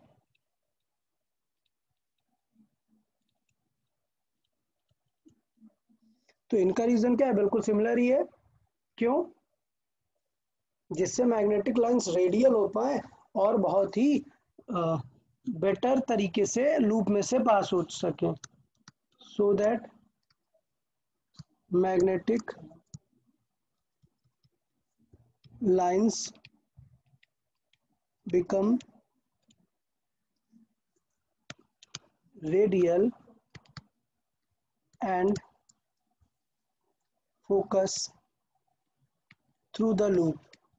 तो इनका रीजन क्या है, बिल्कुल सिमिलर ही है। क्यों? जिससे मैग्नेटिक लाइंस रेडियल हो पाए और बहुत ही बेटर तरीके से लूप में से पास हो सके, so that magnetic lines become radial and focus through the loop.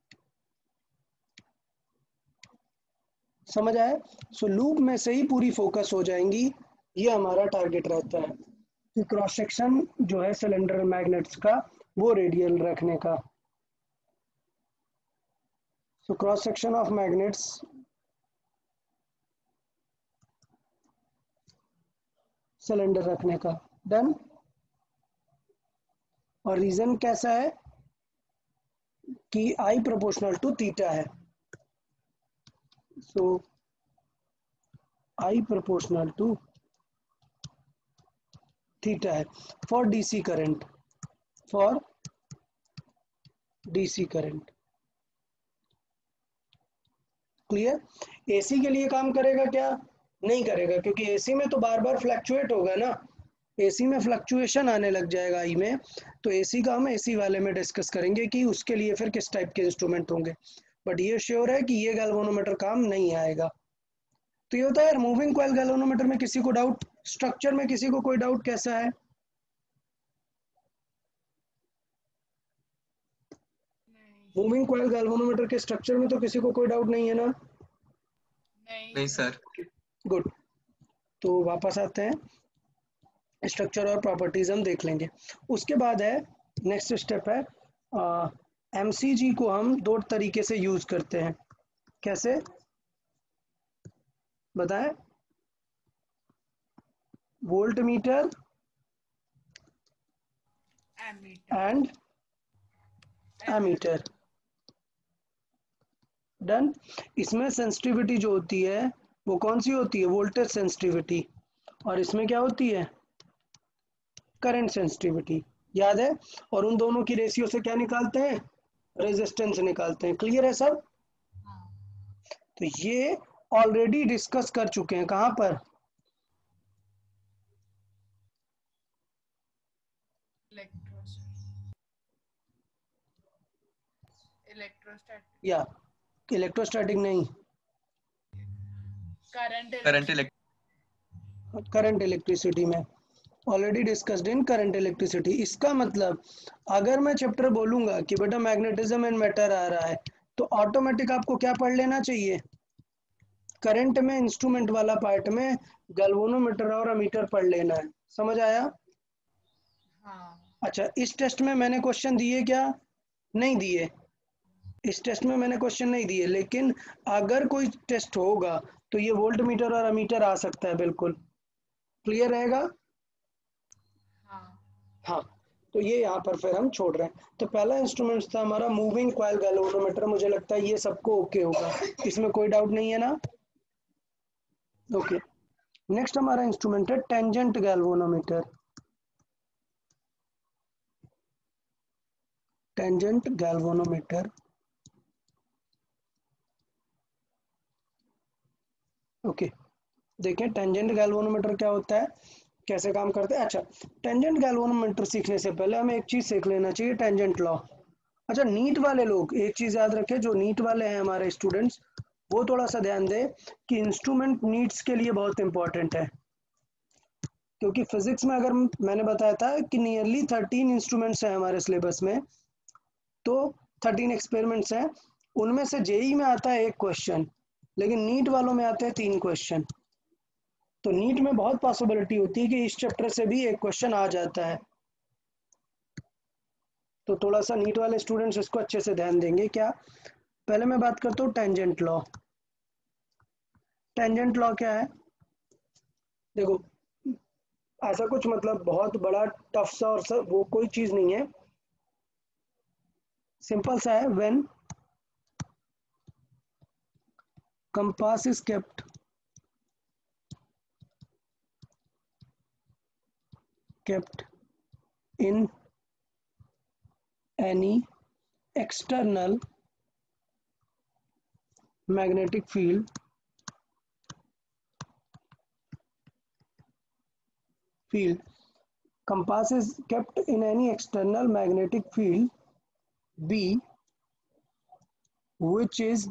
समझ आए? सो लूप में से ही पूरी फोकस हो जाएंगी, ये हमारा टारगेट रहता है कि क्रॉस सेक्शन जो है सिलेंडर मैग्नेट्स का वो रेडियल रखने का। So cross section of magnets cylinder रखने का। डन। और रीजन कैसा है कि आई प्रोपोर्शनल टू थीटा है। So I proportional to theta है for DC current, for DC current. Clear. AC के लिए काम करेगा क्या? नहीं करेगा, क्योंकि एसी में तो बार बार फ्लक्चुएट होगा ना, एसी में फ्लक्चुएशन आने लग जाएगा आई में। तो एसी का हम एसी वाले में डिस्कस करेंगे कि उसके लिए फिर किस टाइप के इंस्ट्रूमेंट होंगे। बट ये श्योर है कि ये गैल्वेनोमीटर काम नहीं आएगा। तो ये होता है मूविंग कॉइल गैल्वेनोमीटर में। किसी को डाउट? स्ट्रक्चर में किसी को कोई डाउट कैसा है? मूविंग कॉइल गैल्वेनोमीटर के स्ट्रक्चर में तो किसी को कोई डाउट नहीं है ना? नहीं सर। गुड। तो वापस आते हैं, स्ट्रक्चर और प्रॉपर्टीज हम देख लेंगे। उसके बाद है नेक्स्ट स्टेप है एमसीजी को हम दो तरीके से यूज करते हैं। कैसे बताएं? Voltmeter and ammeter. Done. इसमें सेंसिटिविटी जो होती है वो कौन सी होती है? Voltage sensitivity. और इसमें क्या होती है? Current sensitivity. याद है? और उन दोनों की रेशियो से क्या निकालते हैं? रेजिस्टेंस निकालते हैं। क्लियर है सब? तो ये ऑलरेडी डिस्कस कर चुके हैं। कहां पर? या इलेक्ट्रोस्टैटिक नहीं, करंट इलेक्ट्रिसिटी में already discussed in current electricity. इसका मतलब अगर मैं चैप्टर बोलूंगा कि बेटा मैग्नेटिज्म एंड मैटर आ रहा है, तो ऑटोमेटिक आपको क्या पढ़ लेना चाहिए? करंट में इंस्ट्रूमेंट वाला पार्ट में गैल्वेनोमीटर और अमीटर पढ़ लेना है। समझ आया? अच्छा, इस टेस्ट में मैंने क्वेश्चन दिए क्या? नहीं दिए। इस टेस्ट में मैंने क्वेश्चन नहीं दिए, लेकिन अगर कोई टेस्ट होगा तो ये वोल्ट मीटर और अमीटर आ सकता है। बिल्कुल क्लियर रहेगा? हाँ। तो ये यहाँ पर फिर हम छोड़ रहे हैं। तो पहला इंस्ट्रूमेंट था हमारा मूविंग कॉइल गैल्वेनोमीटर। मुझे लगता है ये सबको ओके होगा, इसमें कोई डाउट नहीं है ना? ओके। नेक्स्ट हमारा इंस्ट्रूमेंट है tangent galvanometer. Tangent galvanometer. Okay, देखें टेंजेंट गैल्वेनोमीटर क्या होता है, कैसे काम करते हैं। अच्छा, टेंजेंट गैल्वेनोमीटर सीखने से पहले हमें एक चीज सीख लेना चाहिए, टेंजेंट लॉ। अच्छा, नीट वाले लोग एक चीज याद रखें, जो नीट वाले हैं हमारे स्टूडेंट्स, वो थोड़ा सा ध्यान दें कि इंस्ट्रूमेंट नीड्स के लिए बहुत इंपॉर्टेंट है। क्योंकि फिजिक्स में अगर मैंने बताया था कि नियरली 13 इंस्ट्रूमेंट्स हैं हमारे सिलेबस में, तो 13 एक्सपेरिमेंट्स हैं, उनमें से जेई में आता है एक क्वेश्चन, लेकिन नीट वालों में आते हैं 3 क्वेश्चन। तो नीट में बहुत पॉसिबिलिटी होती है कि इस चैप्टर से भी एक क्वेश्चन आ जाता है। तो थोड़ा सा नीट वाले स्टूडेंट्स इसको अच्छे से ध्यान देंगे। क्या? पहले मैं बात करता हूँ टेंजेंट लॉ। टेंजेंट लॉ क्या है? देखो, ऐसा कुछ मतलब बहुत बड़ा टफ सा और सा वो कोई चीज नहीं है, सिंपल सा है। When compass is kept in any external magnetic field, compass is kept in any external magnetic field B, which is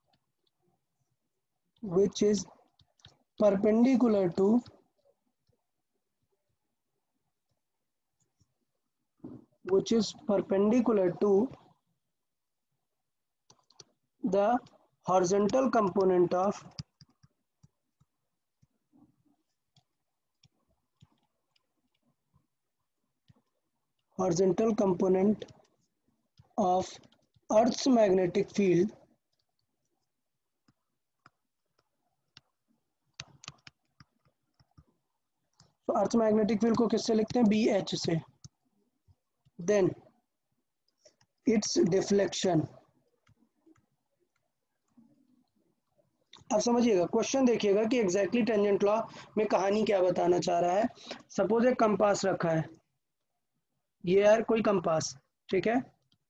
perpendicular to the horizontal component of horizontal component of Earth's magnetic field तो अर्थ magnetic field को किससे लिखते हैं? B H से। Then it's deflection. अब समझिएगा, question देखिएगा कि एग्जैक्टली टेंजेंट लॉ में कहानी क्या बताना चाह रहा है। सपोज एक कंपास रखा है, ये है कोई कंपास, ठीक है।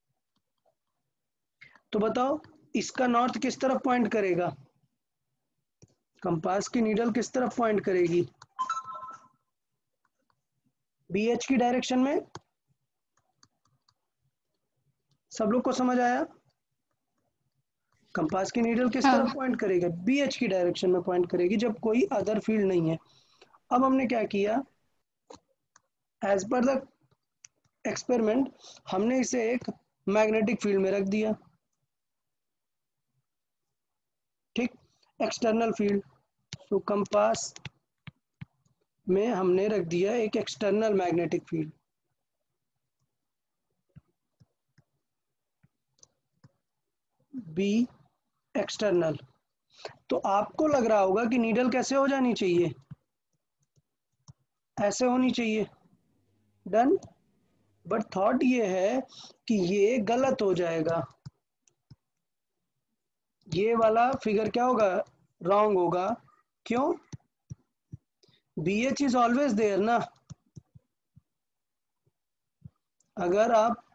तो बताओ इसका नॉर्थ किस तरफ पॉइंट करेगा? कंपास की नीडल किस तरफ पॉइंट करेगी? बीएच की डायरेक्शन में। सब लोग को समझ आया? कंपास की नीडल किस तरफ पॉइंट करेगी? बीएच की डायरेक्शन में पॉइंट करेगी जब कोई अदर फील्ड नहीं है। अब हमने क्या किया, एज पर द एक्सपेरिमेंट हमने इसे एक मैग्नेटिक फील्ड में रख दिया, ठीक, एक्सटर्नल फील्ड। तो कंपास में हमने रख दिया एक external magnetic field, B external. तो आपको लग रहा होगा कि नीडल कैसे हो जानी चाहिए? ऐसे होनी चाहिए, डन। बट थॉट ये है कि ये गलत हो जाएगा, ये वाला फिगर क्या होगा? रॉन्ग होगा। क्यों? BH इज ऑलवेज देयर ना। अगर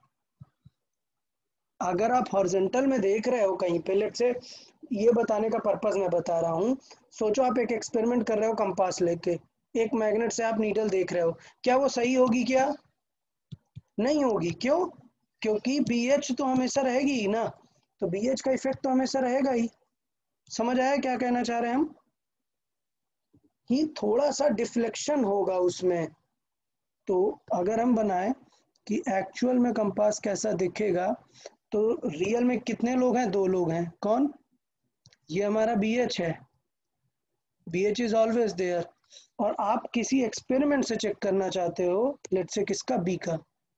आप हॉरिजॉन्टल में देख रहे हो कहीं पे, लेट से ये बताने का पर्पस मैं बता रहा हूँ। सोचो आप एक एक्सपेरिमेंट कर रहे हो कंपास लेके, एक मैग्नेट से आप नीडल देख रहे हो, क्या वो सही होगी? क्या नहीं होगी। क्यों? क्योंकि BH तो हमेशा रहेगी ही ना, तो BH का इफेक्ट तो हमेशा रहेगा ही। समझ आया क्या कहना चाह रहे हैं हम? कि थोड़ा सा डिफ्लेक्शन होगा उसमें। तो अगर हम बनाए कि एक्चुअल में कंपास कैसा दिखेगा, तो रियल में कितने लोग हैं? 2 लोग हैं। कौन? ये हमारा BH है, BH इज ऑलवेज देयर। और आप किसी एक्सपेरिमेंट से चेक करना चाहते हो, लेट्स से किसका? बी का।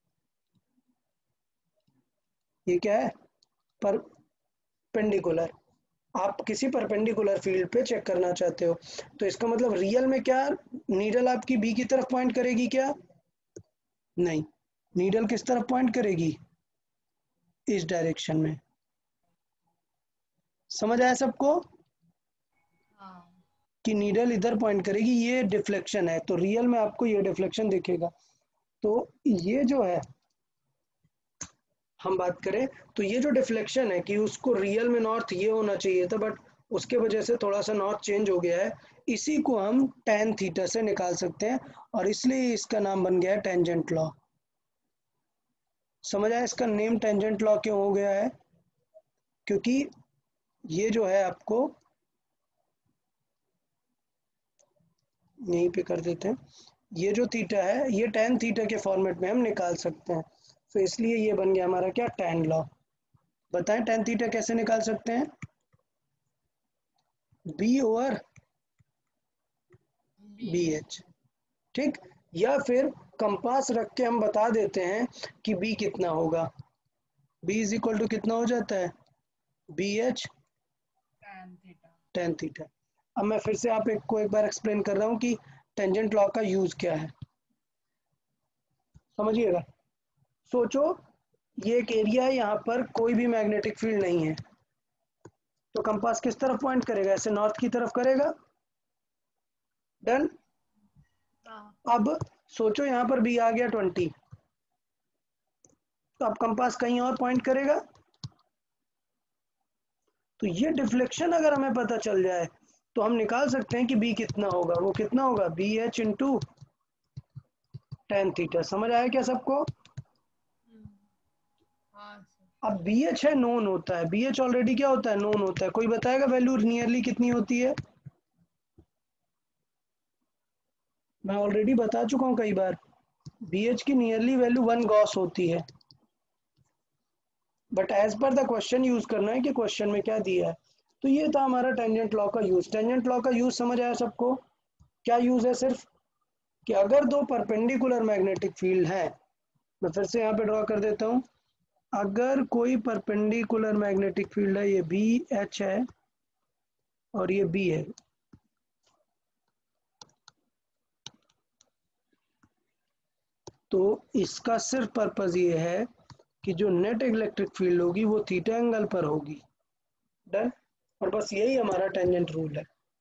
ये क्या है? परपेंडिकुलर। आप किसी परपेंडिकुलर फील्ड पे चेक करना चाहते हो, तो इसका मतलब रियल में क्या, नीडल आपकी बी की तरफ पॉइंट करेगी? क्या नहीं, नीडल किस तरफ पॉइंट करेगी? इस डायरेक्शन में। समझ आया सबको कि नीडल इधर पॉइंट करेगी? ये डिफ्लेक्शन है, तो रियल में आपको ये डिफ्लेक्शन दिखेगा। तो ये जो है, हम बात करें तो ये जो डिफ्लेक्शन है कि उसको रियल में नॉर्थ ये होना चाहिए था, बट उसके वजह से थोड़ा सा नॉर्थ चेंज हो गया है। इसी को हम tan थीटा से निकाल सकते हैं, और इसलिए इसका नाम बन गया है टेंजेंट लॉ। समझ आया इसका नेम टेंजेंट लॉ क्यों हो गया है? क्योंकि ये जो है, आपको यहीं पे कर देते हैं, ये जो थीटा है ये tan थीटा के फॉर्मेट में हम निकाल सकते हैं। तो इसलिए ये बन गया हमारा क्या? tan law. बताएं tan थीटा कैसे निकाल सकते हैं? बी ओवर BH, ठीक। या फिर कंपास रख के हम बता देते हैं कि B कितना होगा। B इज इक्वल टू कितना हो जाता है? BH tan theta. अब मैं फिर से आप एक बार एक्सप्लेन कर रहा हूँ कि टेंजेंट लॉ का यूज क्या है, समझिएगा। सोचो ये एक एरिया है, यहाँ पर कोई भी मैग्नेटिक फील्ड नहीं है, तो कंपास किस तरफ पॉइंट करेगा? ऐसे नॉर्थ की तरफ करेगा, डन। अब सोचो यहाँ पर भी आ गया 20, तो अब कंपास कहीं और पॉइंट करेगा। तो ये डिफ्लेक्शन अगर हमें पता चल जाए तो हम निकाल सकते हैं कि B कितना होगा। वो कितना होगा? BH into tan theta. समझ आया क्या सबको? अब BH है, नोन होता है। BH ऑलरेडी क्या होता है? नोन होता है। कोई बताएगा वैल्यू नियरली कितनी होती है? मैं ऑलरेडी बता चुका हूं कई बार, BH की नियरली वैल्यू 1 गॉस होती है। But as per the question use करना है कि क्वेश्चन में क्या दिया है। तो ये था हमारा टेंजेंट लॉ का यूज। टेंजेंट लॉ का यूज समझ आया सबको? क्या यूज है? सिर्फ कि अगर 2 परपेंडिकुलर मैग्नेटिक फील्ड है मैं फिर से यहाँ पे ड्रॉ कर देता हूँ। अगर कोई परपेंडिकुलर मैग्नेटिक फील्ड है, ये बी एच है और ये बी है, तो इसका सिर्फ पर्पज ये है कि जो नेट इलेक्ट्रिक फील्ड होगी वो थीटा एंगल पर होगी। डन। और बस यही हमारा टेंजेंट रूल है।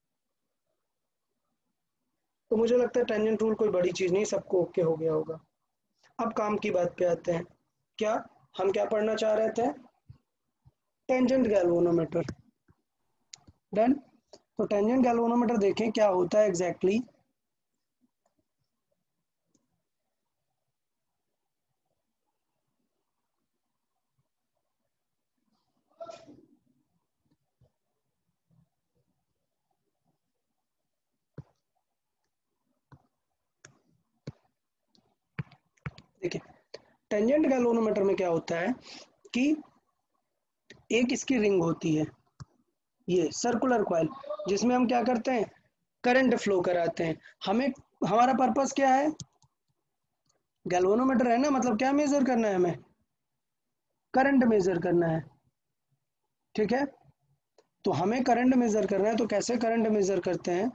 तो मुझे लगता है टेंजेंट रूल कोई बड़ी चीज नहीं, सबको ओके हो गया होगा। अब काम की बात पे आते हैं। हम क्या पढ़ना चाह रहे थे? Tangent galvanometer. डन। तो टेंजेंट गैल्वेनोमीटर देखें क्या होता है एग्जैक्टली। देखिए, टेंजेंट गैल्वेनोमीटर में क्या होता है कि एक इसकी रिंग होती है, ये सर्कुलर कॉइल, जिसमें हम क्या करते हैं? करंट फ्लो कराते हैं। हमें हमारा पर्पस क्या है? गैल्वेनोमीटर है ना, मतलब क्या मेजर करना है? हमें करंट मेजर करना है। ठीक है, तो हमें करंट मेजर करना है। तो कैसे करंट मेजर करते हैं?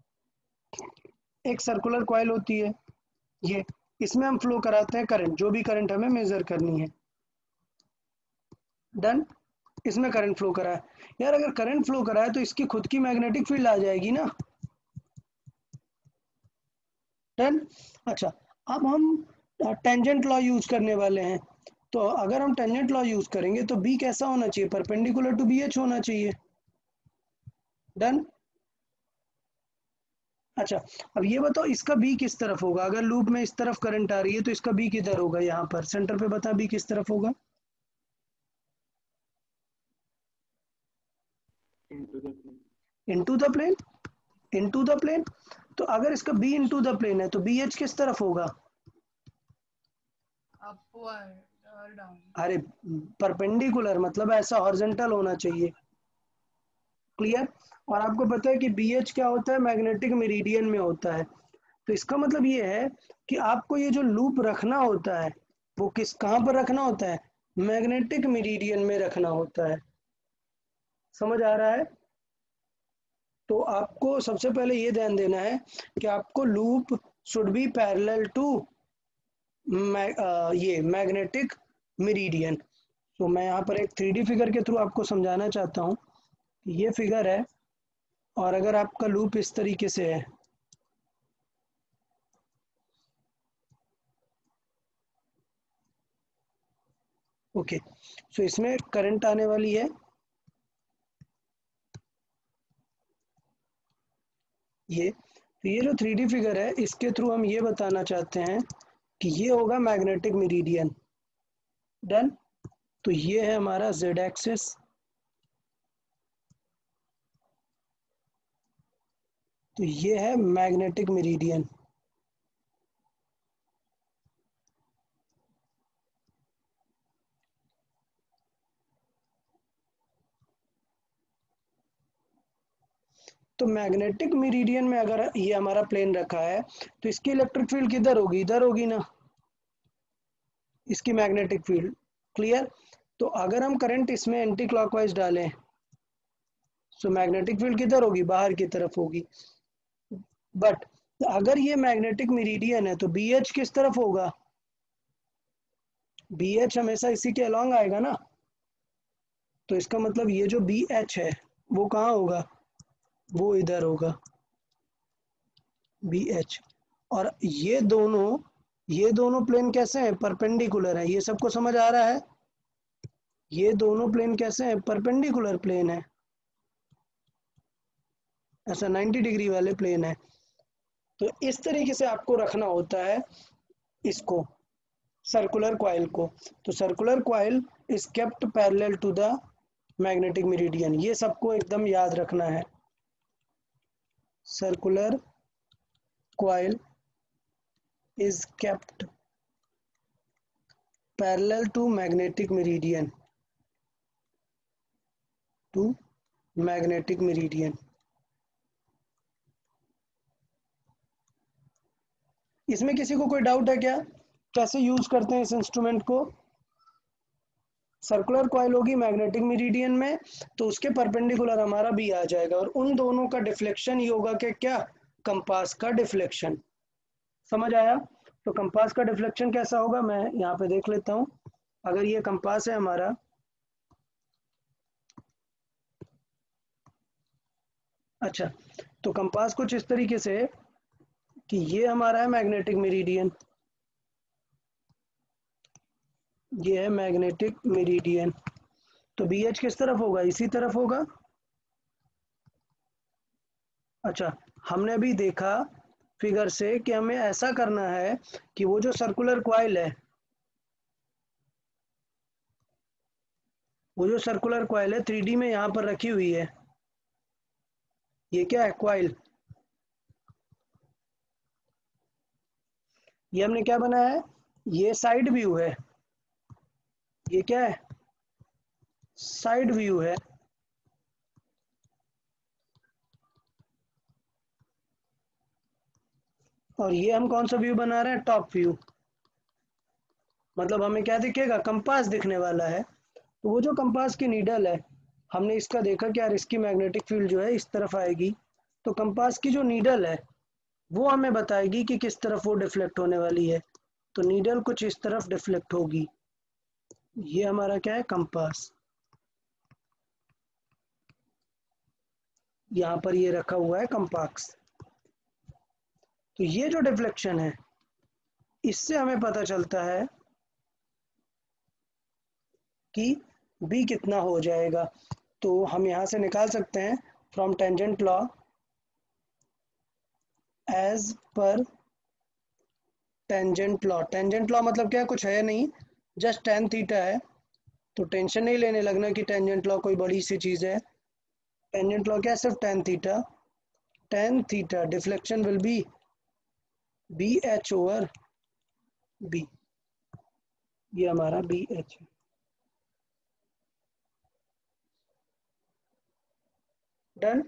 एक सर्कुलर कॉइल होती है ये, इसमें हम फ्लो कराते हैं करंट, जो भी करंट हमें मेजर करनी है। डन। इसमें करंट फ्लो करा है। यार अगर करंट फ्लो करा है तो इसकी खुद की मैग्नेटिक फील्ड आ जाएगी ना। डन। अच्छा, अब हम टेंजेंट लॉ यूज करने वाले हैं। तो अगर हम टेंजेंट लॉ यूज करेंगे तो बी कैसा होना चाहिए? परपेंडिकुलर टू बी एच होना चाहिए। डन। अच्छा, अब ये बताओ इसका बी किस तरफ होगा? अगर लूप में इस तरफ करंट आ रही है तो इसका बी किधर होगा? यहाँ पर सेंटर पे बता, बी किस तरफ होगा? Into the plane. Into the plane. तो अगर इसका बी इनटू द प्लेन है तो बी एच किस तरफ होगा? upward down. अरे परपेंडिकुलर, मतलब ऐसा हॉरिजॉन्टल होना चाहिए। क्लियर। और आपको पता है कि बी एच क्या होता है? मैग्नेटिक मेरिडियन में होता है। तो इसका मतलब ये है कि आपको ये जो लूप रखना होता है वो कहाँ पर रखना होता है? मैग्नेटिक मेरिडियन में रखना होता है। समझ आ रहा है? तो आपको सबसे पहले ये ध्यान देना है कि आपको loop should be parallel to ये मैग्नेटिक मेरिडियन। तो मैं यहाँ पर एक 3D फिगर के थ्रू आपको समझाना चाहता हूँ। ये फिगर है और अगर आपका लूप इस तरीके से है, ओके, सो इसमें करंट आने वाली है ये। तो ये जो 3D फिगर है इसके थ्रू हम ये बताना चाहते हैं कि ये होगा मैग्नेटिक मेरिडियन। डन। तो ये है हमारा जेड एक्सिस, तो ये है मैग्नेटिक मेरिडियन। तो मैग्नेटिक मेरिडियन में अगर ये हमारा प्लेन रखा है तो इसकी इलेक्ट्रिक फील्ड किधर होगी? इधर होगी ना, इसकी मैग्नेटिक फील्ड। क्लियर। तो अगर हम करंट इसमें एंटी क्लॉकवाइज डालें तो मैग्नेटिक फील्ड किधर होगी? बाहर की तरफ होगी। बट अगर ये मैग्नेटिक मेरिडियन है तो बी एच किस तरफ होगा? बी एच हमेशा इसी के अलॉन्ग आएगा ना। तो इसका मतलब ये जो बी एच है वो कहाँ होगा? वो इधर होगा, बी एच। और ये दोनों प्लेन कैसे हैं? परपेंडिकुलर है। ये सबको समझ आ रहा है? ये दोनों प्लेन कैसे हैं? परपेंडिकुलर प्लेन है, ऐसा 90 डिग्री वाले प्लेन है। तो इस तरीके से आपको रखना होता है इसको, सर्कुलर कॉइल को। तो circular coil is kept parallel to the magnetic meridian, ये सबको एकदम याद रखना है। Circular coil is kept parallel to magnetic meridian, to magnetic meridian. इसमें किसी को कोई डाउट है क्या? कैसे यूज करते हैं इस इंस्ट्रूमेंट को? सर्कुलर कॉइल होगी मैग्नेटिक मेरिडियन में, तो उसके परपेंडिकुलर हमारा बी आ जाएगा, और उन दोनों का डिफ्लेक्शन ही होगा कि क्या, कंपास का डिफ्लेक्शन। समझ आया? तो कंपास का डिफ्लेक्शन कैसा होगा, मैं यहाँ पे देख लेता हूँ। अगर ये कंपास है हमारा, अच्छा, तो कंपास कुछ इस तरीके से कि ये हमारा है मैग्नेटिक मेरिडियन, ये है मैग्नेटिक मेरिडियन, तो बी एच किस तरफ होगा, इसी तरफ होगा। अच्छा, हमने अभी देखा फिगर से कि हमें ऐसा करना है कि वो जो सर्कुलर कॉइल है, वो जो सर्कुलर कॉइल है 3D में यहाँ पर रखी हुई है, ये क्या है, कॉइल। ये हमने क्या बनाया है, ये साइड व्यू है, ये क्या है, साइड व्यू है। और ये हम कौन सा व्यू बना रहे हैं, टॉप व्यू। मतलब हमें क्या दिखेगा, कंपास दिखने वाला है। तो वो जो कंपास की नीडल है, हमने इसका देखा कि यार इसकी मैग्नेटिक फील्ड जो है इस तरफ आएगी, तो कंपास की जो नीडल है वो हमें बताएगी कि किस तरफ वो डिफ्लेक्ट होने वाली है। तो नीडल कुछ इस तरफ डिफ्लेक्ट होगी। ये हमारा क्या है, कंपास। यहाँ पर ये रखा हुआ है कंपास। तो ये जो डिफ्लेक्शन है, इससे हमें पता चलता है कि b कितना हो जाएगा। तो हम यहाँ से निकाल सकते हैं from tangent law, as per tangent law. Tangent law मतलब क्या, कुछ है नहीं, जस्ट tan थीटा है। तो टेंशन नहीं लेने लगना कि टेंजेंट लॉ कोई बड़ी सी चीज़ है। टेंजेंट लॉ क्या है, सिर्फ tan theta. tan theta deflection will be B H over B, ये हमारा बी एच है। डन।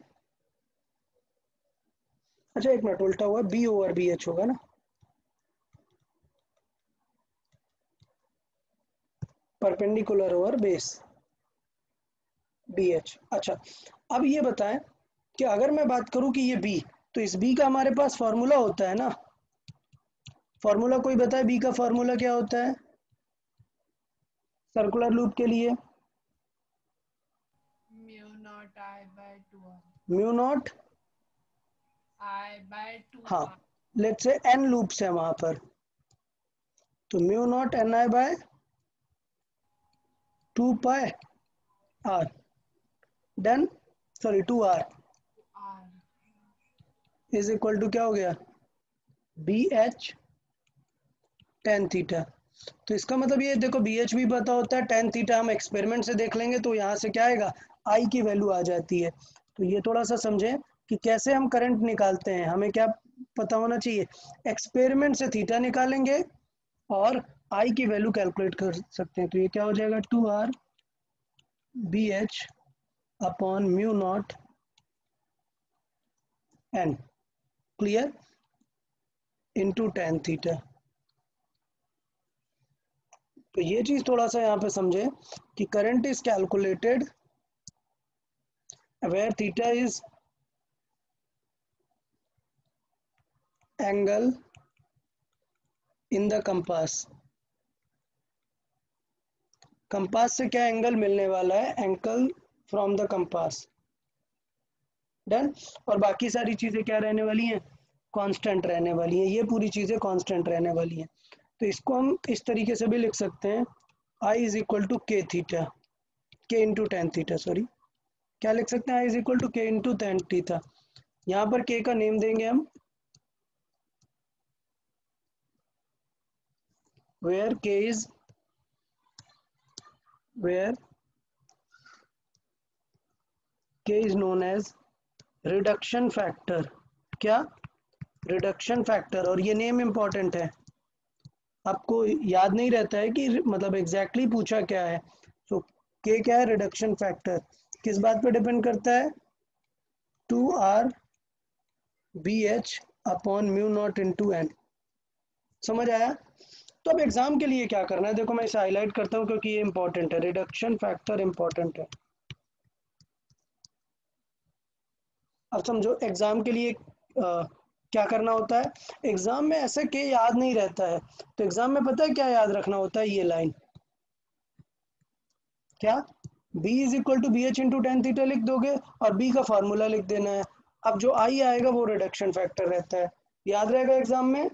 अच्छा एक मिनट, उल्टा हुआ, बी ओवर बी एच होगा ना, perpendicular over base, B H. अच्छा, अब ये बताएं कि अगर मैं बात करूं कि ये बी, तो इस बी का हमारे पास फॉर्मूला होता है ना, फॉर्मूला कोई बताए, बी का फॉर्मूला क्या होता है सर्कुलर लूप के लिए? mu naught I by 2r. Mu naught, I by 2r. हाँ, लेट्स से एन लूप्स है वहां पर, तो mu naught N I by 2 pi R. Done, sorry 2 R R. Is equal to क्या हो गया, बी एच tan थीटा। तो इसका मतलब ये देखो, बी एच भी पता होता है, tan थीटा हम एक्सपेरिमेंट से देख लेंगे, तो यहाँ से क्या आएगा, आई की वैल्यू आ जाती है। तो ये थोड़ा सा समझें कि कैसे हम करंट निकालते हैं। हमें क्या पता होना चाहिए, एक्सपेरिमेंट से थीटा निकालेंगे और आई की वैल्यू कैलकुलेट कर सकते हैं। तो ये क्या हो जाएगा, 2r B H upon mu naught N, clear, into tan theta. तो ये चीज थोड़ा सा यहाँ पे समझे कि current is calculated where theta is angle in the compass. Compass से क्या एंगल मिलने वाला है, angle from the compass. Done. और बाकी सारी चीजें क्या रहने वाली हैं, कांस्टेंट रहने वाली हैं, ये पूरी चीजें कांस्टेंट रहने वाली हैं। तो इसको हम इस तरीके से भी लिख सकते हैं, I is equal to K theta, K into tan theta, sorry, क्या लिख सकते हैं, I is equal to K into tan theta. यहाँ पर के का नेम देंगे हम, where k is where k is known as reduction factor. क्या, रिडक्शन फैक्टर। और ये नेम इंपॉर्टेंट है, आपको याद नहीं रहता है कि मतलब एग्जैक्टली पूछा क्या है। तो के क्या है, रिडक्शन फैक्टर। किस बात पे डिपेंड करता है, 2r B H upon mu naught into N. समझ आया? तो अब एग्जाम के लिए क्या करना है, देखो मैं इसे हाईलाइट करता हूँ क्योंकि ये इंपॉर्टेंट है, रिडक्शन फैक्टर इंपॉर्टेंट है। अब समझो एग्जाम के लिए क्या करना होता है, एग्जाम में ऐसा के याद नहीं रहता है, तो एग्जाम में पता है क्या याद रखना होता है, ये लाइन क्या, b is equal to B H into tan theta लिख दोगे और b का फार्मूला लिख देना है। अब जो i आएगा वो रिडक्शन फैक्टर रहता है, याद रहेगा एग्जाम में।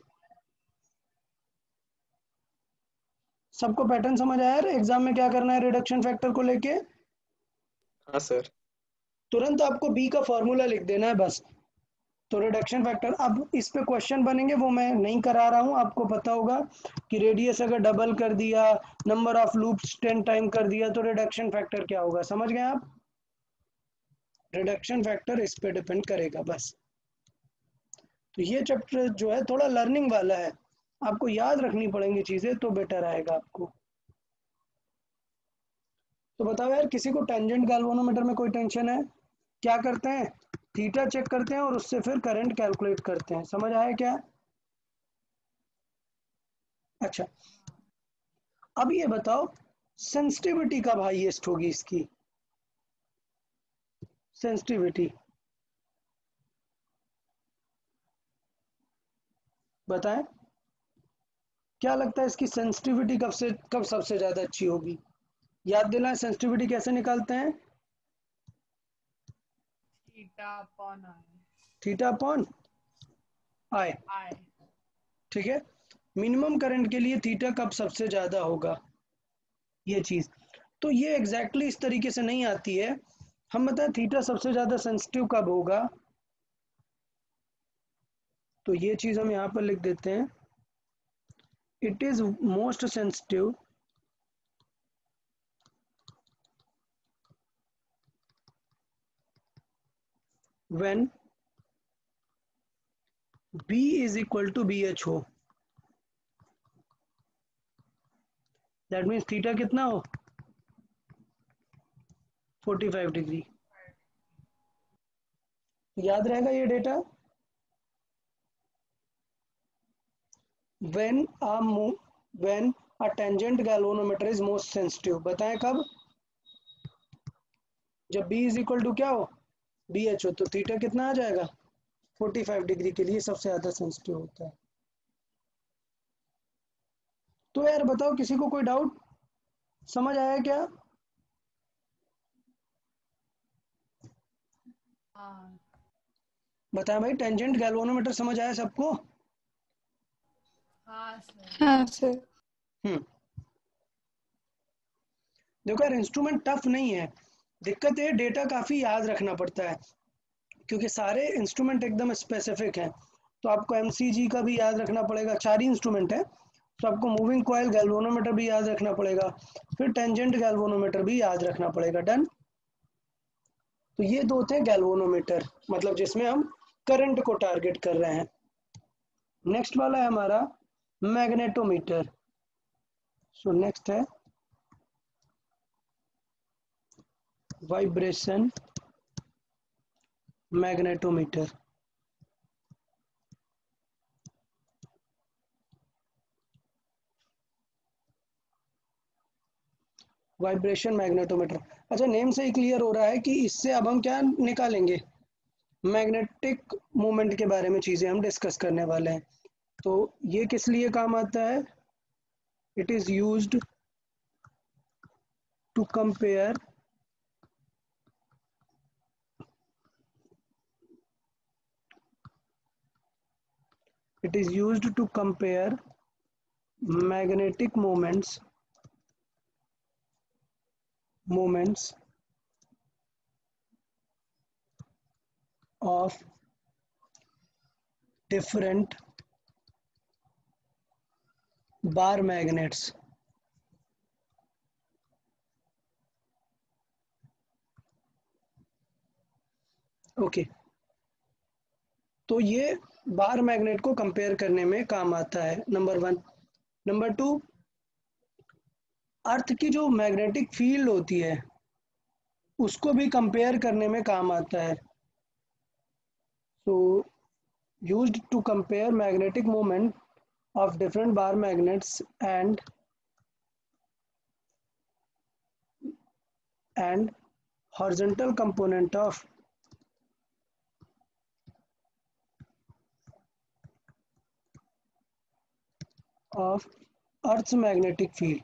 सबको पैटर्न समझ आया यार, एग्जाम में क्या करना है रिडक्शन फैक्टर को लेके, हाँ सर। तुरंत आपको b का फॉर्मूला लिख देना है बस। तो रिडक्शन फैक्टर, अब इस पे क्वेश्चन बनेंगे वो मैं नहीं करा रहा हूँ, आपको पता होगा कि रेडियस अगर डबल कर दिया, नंबर ऑफ लूप्स 10 टाइम कर दिया तो रिडक्शन फैक्टर क्या होगा, समझ गए आप। रिडक्शन फैक्टर इस पे डिपेंड करेगा बस। तो ये चैप्टर जो है थोड़ा लर्निंग वाला है, आपको याद रखनी पड़ेंगी चीजें तो बेटर आएगा आपको। तो बताओ यार, किसी को टेंजेंट गैल्वेनोमीटर में कोई टेंशन है, क्या करते हैं, थीटा चेक करते हैं और उससे फिर करंट कैलकुलेट करते हैं, समझ आया क्या। अच्छा, अब ये बताओ सेंसिटिविटी कब हाईएस्ट होगी इसकी, सेंसिटिविटी बताएं, क्या लगता है इसकी सेंसिटिविटी कब सबसे ज्यादा अच्छी होगी, याद दिलाएं सेंसिटिविटी कैसे निकालते हैं, theta upon I. Theta upon I, I. ठीक है। मिनिमम करंट के लिए थीटा कब सबसे ज्यादा होगा, ये चीज तो ये एग्जैक्टली इस तरीके से नहीं आती है, हम बताएं थीटा सबसे ज्यादा सेंसिटिव कब होगा, तो ये चीज हम यहाँ पर लिख देते हैं, it is most sensitive when b is equal to bh हो, दैट मीन्स थीटा कितना हो 45 डिग्री, याद रहेगा ये data. when a tangent galvanometer is most sensitive, बताएं कब, जब b इज इक्वल टू क्या हो bh हो, तो थीटा कितना आ जाएगा 45 डिग्री के लिए सबसे ज्यादा सेंसिटिव होता है। तो यार बताओ किसी को कोई डाउट, समझ आया क्या। हाँ बताएं भाई, टेंजेंट गैल्वेनोमीटर समझ आया सबको। हाँ सर। हाँ सर। देखो यार इंस्ट्रूमेंट टफ नहीं है, दिक्कत है डेटा काफी याद रखना पड़ता है क्योंकि सारे इंस्ट्रूमेंट एकदम स्पेसिफिक हैं। तो आपको एमसीजी का भी याद रखना पड़ेगा, 4 ही इंस्ट्रूमेंट है, तो आपको मूविंग कॉइल गैल्वेनोमीटर भी याद रखना पड़ेगा, फिर टेंजेंट गैल्वेनोमीटर भी याद रखना पड़ेगा। डन। तो ये दो थे गैल्वेनोमीटर, मतलब जिसमें हम करंट को टारगेट कर रहे हैं। नेक्स्ट वाला है हमारा मैग्नेटोमीटर। सो नेक्स्ट है वाइब्रेशन मैग्नेटोमीटर। वाइब्रेशन मैग्नेटोमीटर, अच्छा नेम से ही क्लियर हो रहा है कि इससे अब हम क्या निकालेंगे, मैग्नेटिक मूवमेंट के बारे में चीजें हम डिस्कस करने वाले हैं। तो ये किस लिए काम आता है, it is used to compare magnetic moments of different bar magnets। Okay, तो ये बार मैग्नेट को कंपेयर करने में काम आता है, नंबर 1। नंबर 2, अर्थ की जो मैग्नेटिक फील्ड होती है उसको भी कंपेयर करने में काम आता है। So used to compare magnetic moment of different bar magnets and horizontal component of Earth's magnetic field.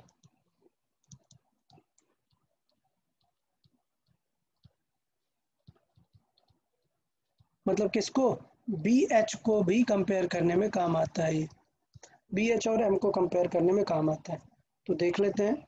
मतलब किसको? BH को भी कंपेयर करने में काम आता है। ये BH और M को कंपेयर करने में काम आता है। तो देख लेते हैं।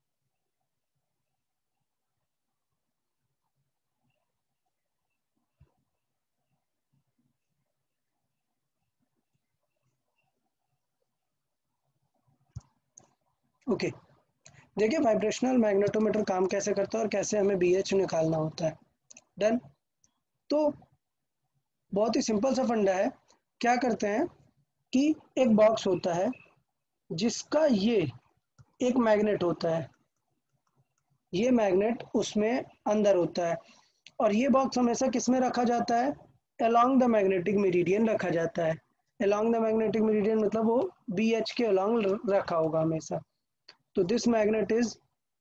ओके, देखिए वाइब्रेशनल मैग्नेटोमीटर काम कैसे करता है और कैसे हमें BH निकालना होता है। डन। तो बहुत ही सिंपल सा फंडा है। क्या करते हैं कि एक बॉक्स होता है जिसका ये एक मैग्नेट होता है, ये मैग्नेट उसमें अंदर होता है, और ये बॉक्स हमेशा किस में रखा जाता है? अलोंग द मैग्नेटिक मेरिडियन रखा जाता है। अलोंग द मैग्नेटिक मेरिडियन मतलब वो BH के अलोंग रखा होगा हमेशा। तो this magnet is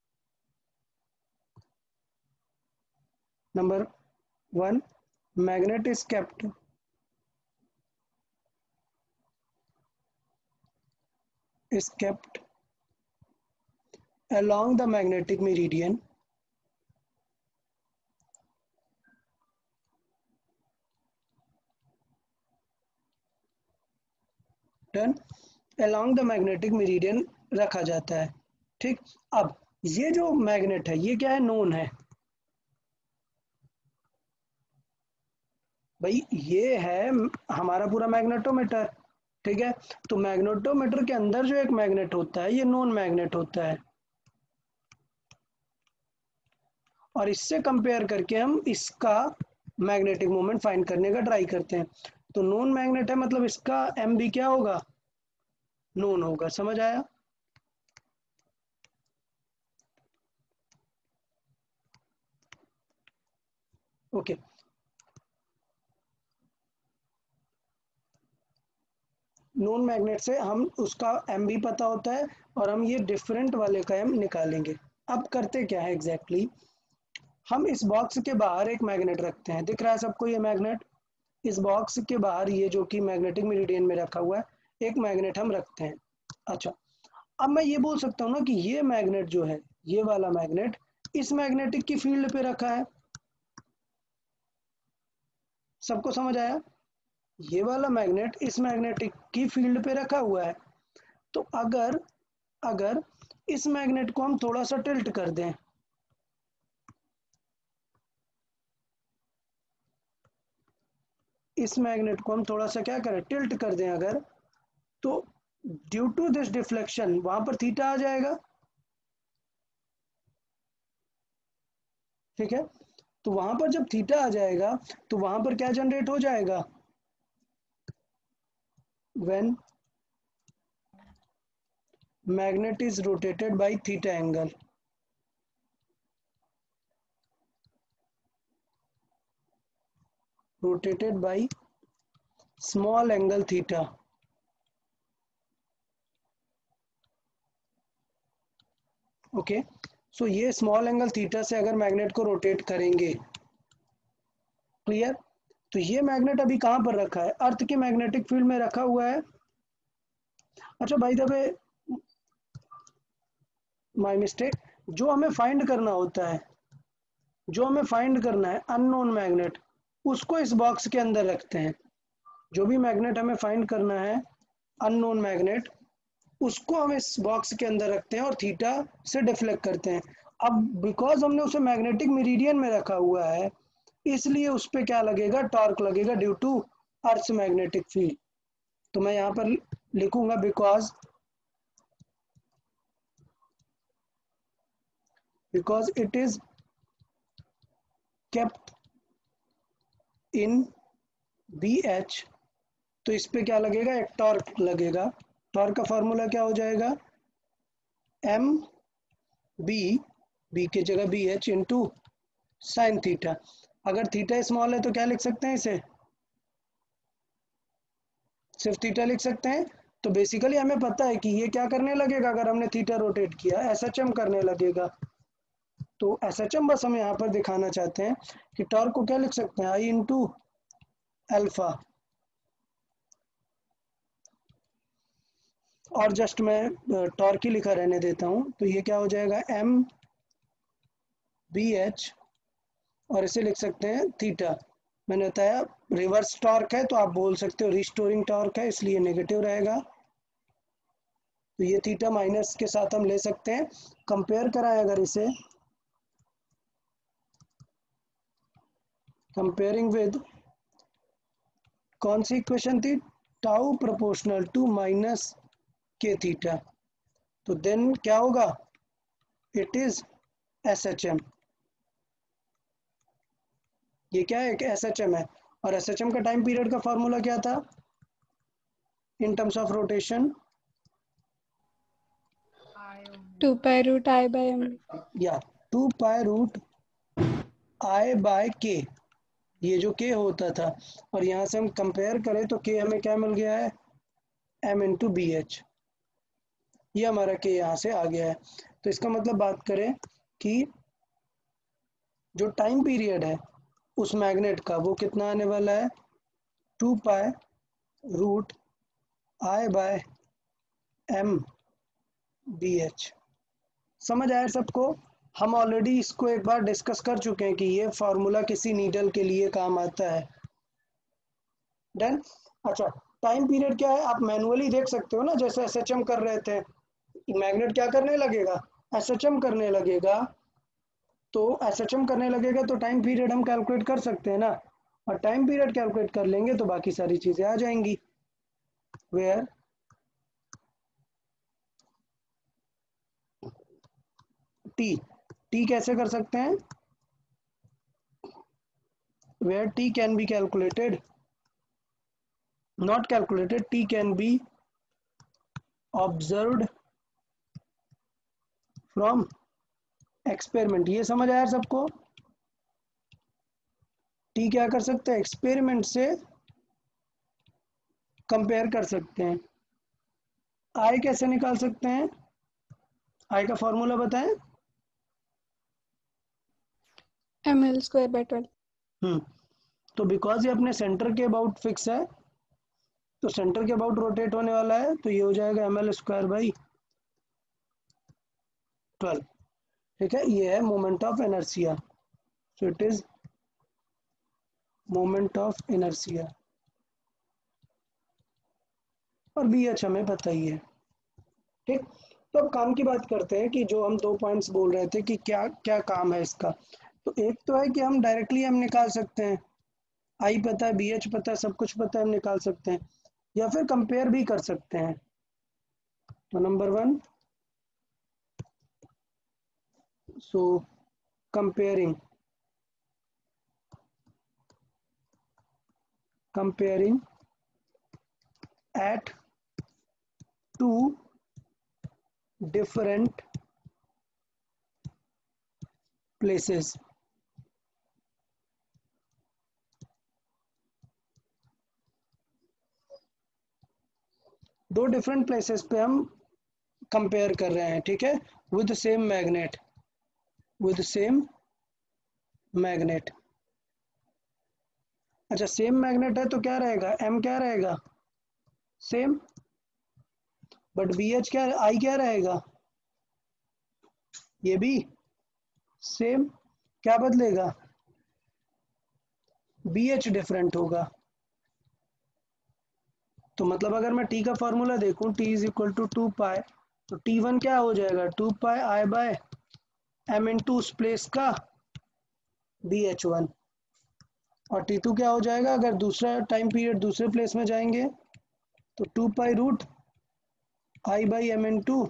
number 1, magnet is kept along the magnetic meridian done. along the magnetic meridian रखा जाता है। ठीक, अब ये जो मैग्नेट है ये क्या है? नोन है भाई, ये है हमारा पूरा मैग्नेटोमीटर। ठीक है, तो मैग्नेटोमीटर के अंदर जो एक मैग्नेट होता है ये नोन मैग्नेट होता है, और इससे कंपेयर करके हम इसका मैग्नेटिक मोमेंट फाइंड करने का ट्राई करते हैं। तो नोन मैग्नेट है मतलब इसका एम भी क्या होगा? नोन होगा। समझ आया? ओके, नोन मैग्नेट से हम उसका एम भी पता होता है और हम ये डिफरेंट वाले का एम निकालेंगे। अब करते क्या है एग्जैक्टली, हम इस बॉक्स के बाहर एक मैग्नेट रखते हैं। दिख रहा है सबको ये मैग्नेट? इस बॉक्स के बाहर ये जो कि मैग्नेटिक मेरिडियन में रखा हुआ है एक मैग्नेट हम रखते हैं। अच्छा, अब मैं ये बोल सकता हूँ ना कि ये मैग्नेट जो है, ये वाला मैग्नेट इस मैग्नेटिक की फील्ड पे रखा है। सबको समझ आया? ये वाला मैग्नेट इस मैग्नेटिक की फील्ड पे रखा हुआ है। तो अगर अगर इस मैग्नेट को हम थोड़ा सा टिल्ट कर दें, इस मैग्नेट को हम थोड़ा सा क्या करें? टिल्ट कर दें अगर, तो ड्यू टू दिस डिफ्लेक्शन वहां पर थीटा आ जाएगा। ठीक है, तो वहां पर जब थीटा आ जाएगा तो वहां पर क्या जनरेट हो जाएगा? When magnet is rotated by theta angle, rotated by small angle theta। Okay, so ये स्मॉल एंगल थीटा से अगर मैग्नेट को रोटेट करेंगे, क्लियर? तो ये मैग्नेट अभी कहां पर रखा है? अर्थ के मैग्नेटिक फील्ड में रखा हुआ है। अच्छा by the way, my mistake, जो हमें फाइंड करना होता है, जो हमें फाइंड करना है अननोन मैग्नेट, उसको इस बॉक्स के अंदर रखते हैं। जो भी मैग्नेट हमें फाइंड करना है अननोन मैग्नेट, उसको हम इस बॉक्स के अंदर रखते हैं और थीटा से डिफ्लेक्ट करते हैं। अब बिकॉज हमने उसे मैग्नेटिक मेरिडियन में रखा हुआ है, इसलिए उस पर क्या लगेगा? टॉर्क लगेगा due to earth magnetic field. तो मैं यहां पर लिखूंगा because it is kept in BH, तो इस पे क्या लगेगा? एक टॉर्क लगेगा। टॉर्क का फॉर्मूला क्या हो जाएगा? एम बी की जगह BH इंटू साइन थीटा। अगर थीटा स्मॉल है तो क्या लिख सकते हैं इसे? सिर्फ थीटा लिख सकते हैं। तो बेसिकली हमें पता है कि ये क्या करने लगेगा अगर हमने थीटा रोटेट किया, SHM करने लगेगा। तो SHM बस हम यहाँ पर दिखाना चाहते हैं कि टॉर्क को क्या लिख सकते हैं, I इंटू अल्फा। और जस्ट मैं टॉर्क ही लिखा रहने देता हूँ, तो ये क्या हो जाएगा MBH, और इसे लिख सकते हैं थीटा। मैंने बताया रिवर्स टॉर्क है तो आप बोल सकते हो रिस्टोरिंग टॉर्क है, इसलिए नेगेटिव रहेगा। तो ये थीटा माइनस के साथ हम ले सकते हैं। कंपेयर कराएं अगर इसे, कंपेयरिंग विद कौन सी इक्वेशन थी, tau proportional to minus K theta, तो देन क्या होगा, इट इज SHM। ये क्या है, एक SHM है। और SHM का टाइम पीरियड का फॉर्मूला क्या था in terms of rotation, I omega. 2 pi root I by m. या 2 पाई रूट I बाय के, ये जो के होता था, और यहाँ से हम कंपेयर करें तो के हमें क्या मिल गया है, M इंटू बी एच। ये हमारा के यहाँ से आ गया है। तो इसका मतलब बात करें कि जो टाइम पीरियड है उस मैग्नेट का वो कितना आने वाला है, 2 pi root I bye M B H. समझ आया सबको? हम ऑलरेडी इसको एक बार डिस्कस कर चुके हैं कि ये फॉर्मूला किसी नीडल के लिए काम आता है। डन। अच्छा, टाइम पीरियड क्या है आप मैनुअली देख सकते हो ना, जैसे SHM कर रहे थे, मैग्नेट क्या करने लगेगा, SHM करने लगेगा। तो SHM करने लगेगा तो टाइम पीरियड हम कैलकुलेट कर सकते हैं ना, और टाइम पीरियड कैलकुलेट कर लेंगे तो बाकी सारी चीजें आ जाएंगी। वेयर टी कैसे कर सकते हैं, where T can be calculated, not calculated, t can be observed from experiment। ये समझ आया सबको? t क्या कर सकते हैं, एक्सपेरिमेंट से कंपेयर कर सकते हैं। i कैसे निकाल सकते हैं, i का फॉर्मूला बताएं। ml square by 12। तो बिकॉज ये अपने सेंटर के अबाउट फिक्स है, तो सेंटर के अबाउट रोटेट होने वाला है, तो ये हो जाएगा ml स्क्वायर बाई 12। ठीक है, ये है moment of inertia. So it is moment of inertia, और बी एच हमें पता ही है। ठीक, तो अब काम की बात करते हैं कि जो हम 2 पॉइंट्स बोल रहे थे कि क्या क्या काम है इसका। तो एक तो है कि हम डायरेक्टली हम निकाल सकते हैं, आई पता है, बी एच पता है, सब कुछ पता है, हम निकाल सकते हैं, या फिर कंपेयर भी कर सकते हैं। तो number 1, so comparing at 2 different places। दो डिफरेंट प्लेसेस पे हम कंपेयर कर रहे हैं, ठीक है, with same magnet, with same magnet. अच्छा, सेम मैग्नेट है तो क्या रहेगा, M क्या रहेगा, सेम, बट BH क्या, I क्या रहेगा, ये भी सेम। क्या बदलेगा, BH डिफरेंट होगा। तो मतलब अगर मैं T का फॉर्मूला देखूं, T is equal to 2 pi, तो T1 क्या हो जाएगा, 2 pi I bye M into उस प्लेस का BH1, और T2 क्या हो जाएगा, अगर दूसरा टाइम पीरियड दूसरे प्लेस में जाएंगे तो 2 pi root I by M into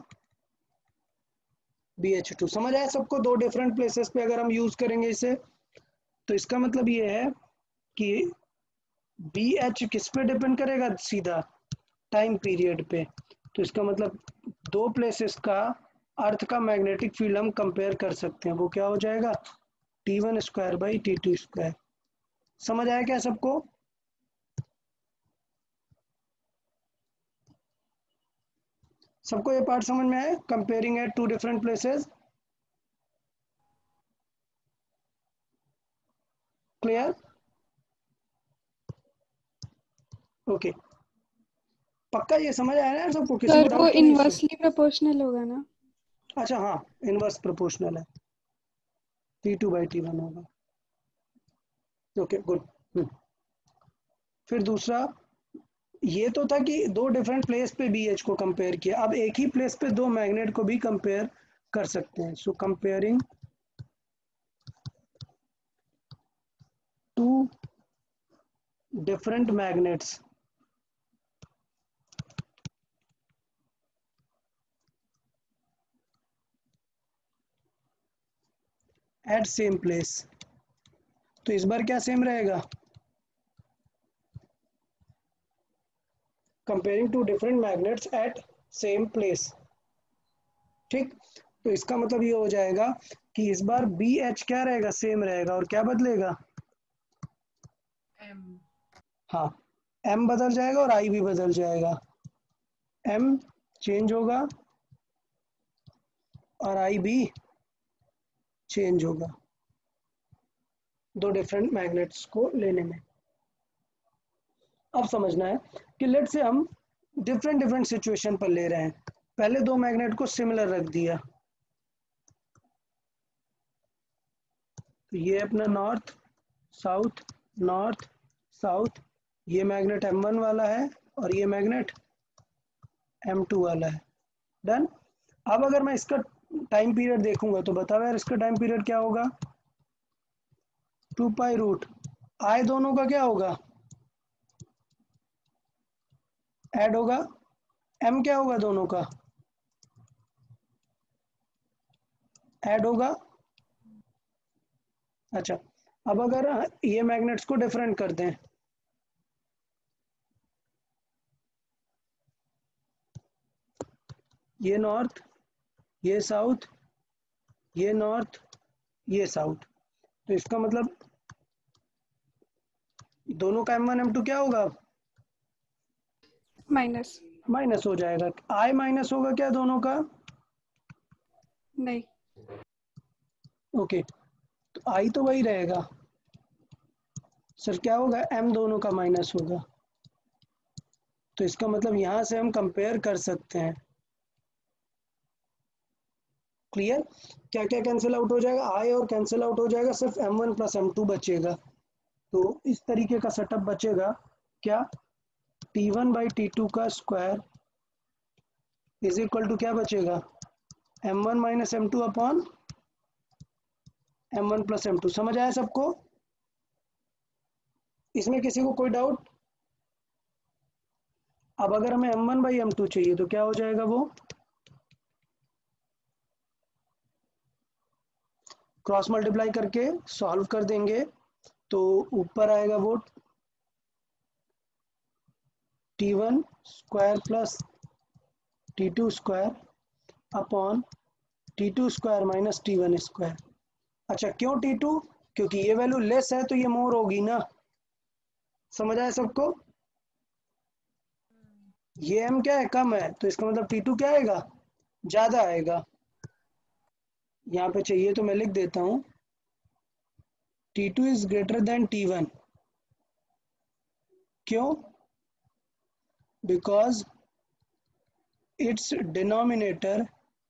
BH2। समझ आया सबको? दो डिफरेंट प्लेसेस पे अगर हम यूज करेंगे इसे, तो इसका मतलब ये है कि BH किस पे डिपेंड करेगा, सीधा टाइम पीरियड पे। तो इसका मतलब दो प्लेसेस का अर्थ का मैग्नेटिक फील्ड हम कंपेयर कर सकते हैं, वो क्या हो जाएगा, T1 square by T2 square. समझ आया क्या सबको? सबको ये पार्ट समझ में आया? Comparing at two different places, clear? Okay, पक्का ये समझ आया ना यार सबको? किसी को सर वो डाउट तो नहीं इसमें? इनवर्सली प्रोपोर्शनल होगा ना? अच्छा हाँ, इनवर्स प्रोपोर्शनल है, T2/T1 होगा। Okay good. फिर दूसरा ये तो था कि दो डिफरेंट प्लेस पे BH को कंपेयर किया, अब एक ही प्लेस पे दो मैग्नेट को भी कंपेयर कर सकते हैं। So comparing two different magnets at same place, तो इस बार क्या सेम रहेगा? Comparing two different magnets at same place, ठीक। तो इसका मतलब ये हो जाएगा कि इस बार BH क्या रहेगा? सेम रहेगा, और क्या बदलेगा? M. हाँ, M बदल जाएगा और I भी बदल जाएगा। M चेंज होगा और I भी चेंज होगा, दो डिफरेंट मैग्नेट्स को लेने में। अब समझना है कि लेट से हम डिफरेंट डिफरेंट सिचुएशन पर ले रहे हैं। पहले दो मैग्नेट को सिमिलर रख दिया, तो ये अपना नॉर्थ साउथ नॉर्थ साउथ, ये मैग्नेट M1 वाला है और ये मैग्नेट M2 वाला है। डन। अब अगर मैं इसका टाइम पीरियड देखूंगा तो बताओ यार, इसका टाइम पीरियड क्या होगा? 2π√, I दोनों का क्या होगा? ऐड होगा। M क्या होगा दोनों का? ऐड होगा। अच्छा, अब अगर ये मैग्नेट्स को डिफरेंट कर दें, ये नॉर्थ ये साउथ, ये नॉर्थ ये साउथ, तो इसका मतलब दोनों का M1 M2 क्या होगा? माइनस। माइनस हो जाएगा। I माइनस होगा क्या दोनों का? नहीं। ओके, तो I तो वही रहेगा सर, क्या होगा? M दोनों का माइनस होगा। तो इसका मतलब यहां से हम कंपेयर कर सकते हैं। क्लियर? क्या क्या कैंसिल आउट हो जाएगा? I और कैंसिल आउट हो जाएगा, सिर्फ M1 प्लस M2 बचेगा। तो इस तरीके का सेटअप बचेगा। क्या? T1/T2 का स्क्वायर इज इक्वल टू क्या बचेगा? M1 minus M2 upon M1 plus M2। समझ आया सबको? इसमें किसी को कोई डाउट? अब अगर हमें M1/M2 चाहिए तो क्या हो जाएगा? वो क्रॉस मल्टीप्लाई करके सॉल्व कर देंगे, तो ऊपर आएगा वो T1 square plus T2 square upon T2 square minus T1 square. अच्छा, क्यों T2? क्योंकि ये वैल्यू लेस है तो ये मोर होगी ना। समझ आया सबको? ये M क्या है? कम है, तो इसका मतलब T2 क्या आएगा? ज्यादा आएगा। यहाँ पे चाहिए तो मैं लिख देता हूँ, T2 is greater than T1। क्यों? Because it's denominator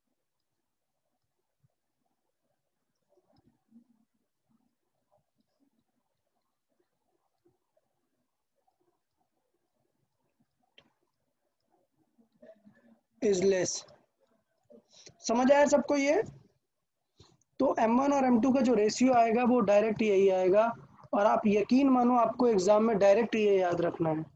is less. समझ आया सबको ये? तो M1 और M2 का जो रेशियो आएगा वो डायरेक्ट यही आएगा, और आप यकीन मानो आपको एग्जाम में डायरेक्ट ये याद रखना है,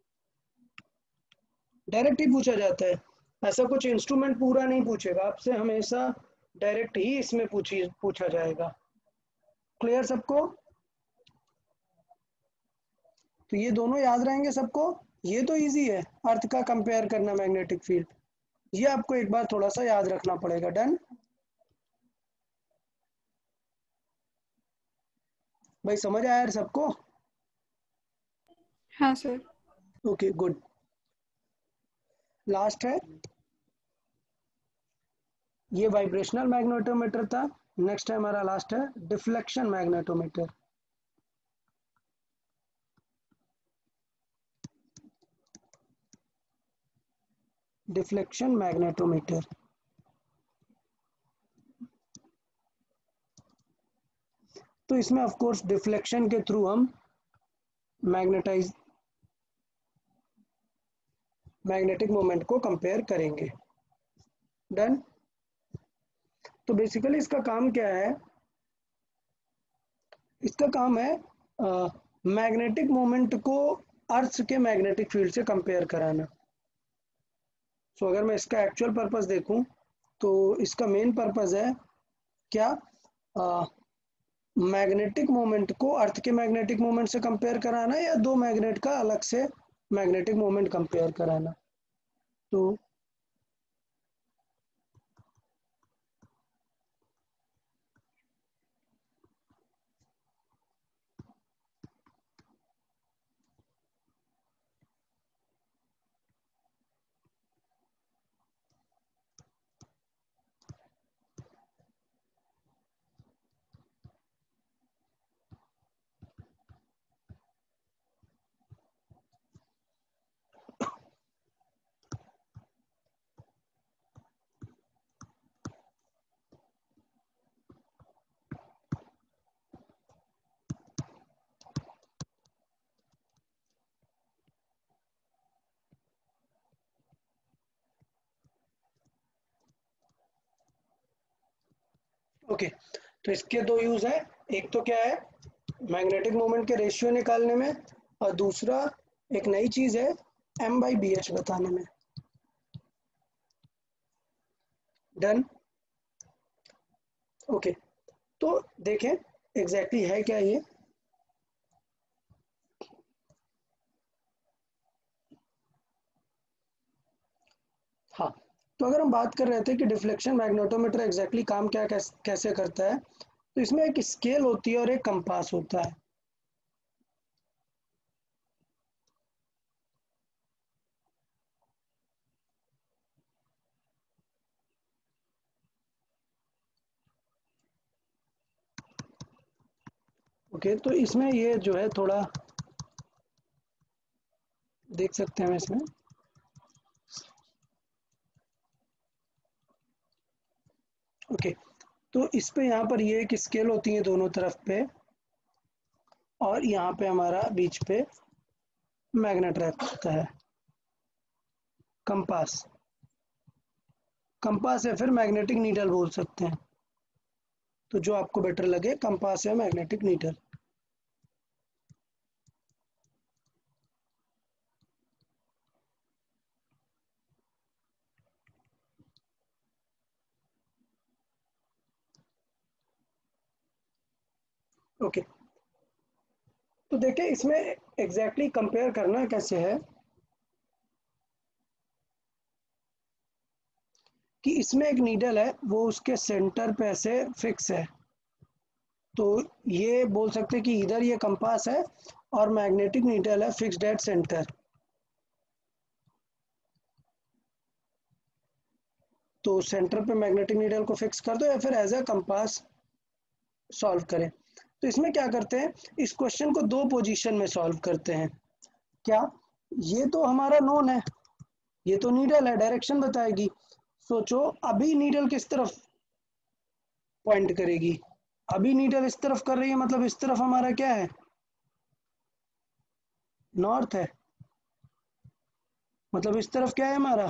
डायरेक्ट ही पूछा जाता है। ऐसा कुछ इंस्ट्रूमेंट पूरा नहीं पूछेगा आपसे, हमेशा डायरेक्ट ही इसमें पूछा जाएगा। क्लियर सबको? तो ये दोनों याद रहेंगे सबको। ये तो इजी है, अर्थ का कंपेयर करना मैग्नेटिक फील्ड, ये आपको एक बार थोड़ा सा याद रखना पड़ेगा। डन भाई, समझ आया यार सबको? हाँ सर। Okay good. लास्ट है ये वाइब्रेशनल मैग्नेटोमीटर था। नेक्स्ट है हमारा लास्ट है डिफ्लेक्शन मैग्नेटोमीटर। डिफ्लेक्शन मैग्नेटोमीटर तो इसमें ऑफ कोर्स डिफ्लेक्शन के थ्रू हम मैग्नेटिक मोमेंट को कंपेयर करेंगे। डन। तो बेसिकली इसका काम क्या है? इसका काम है मैग्नेटिक मोमेंट को अर्थ के मैग्नेटिक फील्ड से कंपेयर कराना। सो अगर मैं इसका एक्चुअल पर्पस देखूं तो इसका मेन पर्पस है क्या? मैग्नेटिक मोमेंट को अर्थ के मैग्नेटिक मोमेंट से कंपेयर कराना या दो मैग्नेट का अलग से मैग्नेटिक मोमेंट कंपेयर कराना। तो ओके, तो इसके दो यूज है। एक तो क्या है मैग्नेटिक मोमेंट के रेशियो निकालने में, और दूसरा एक नई चीज है M/BH बताने में। डन। ओके, तो देखें एग्जैक्टली है क्या ये। हाँ, तो अगर हम बात कर रहे थे कि डिफ्लेक्शन मैग्नेटोमीटर एग्जैक्टली काम क्या कैसे करता है, तो इसमें एक स्केल होती है और एक कंपास होता है। ओके, तो इसमें ये जो है थोड़ा देख सकते हैं हम इसमें। ओके, तो इस पे यहाँ पर ये एक स्केल होती है दोनों तरफ पे, और यहाँ पे हमारा बीच पे मैग्नेट रहता है। कंपास, कंपास है फिर मैग्नेटिक नीडल बोल सकते हैं, तो जो आपको बेटर लगे, कंपास या मैग्नेटिक नीडल। ओके, तो देखिए इसमें एग्जैक्टली कंपेयर करना कैसे है कि इसमें एक नीडल है, वो उसके सेंटर पे ऐसे फिक्स है। तो ये बोल सकते हैं कि इधर ये कंपास है और मैग्नेटिक नीडल है फिक्स्ड एट सेंटर। तो सेंटर पे मैग्नेटिक नीडल को फिक्स कर दो या फिर एज अ कंपास सॉल्व करें। तो इसमें क्या करते हैं, इस क्वेश्चन को दो पोजीशन में सॉल्व करते हैं। क्या? ये तो हमारा नोन है, ये तो नीडल है, डायरेक्शन बताएगी। सोचो अभी नीडल किस तरफ पॉइंट करेगी? अभी नीडल इस तरफ कर रही है, मतलब इस तरफ हमारा क्या है? नॉर्थ है। मतलब इस तरफ क्या है हमारा?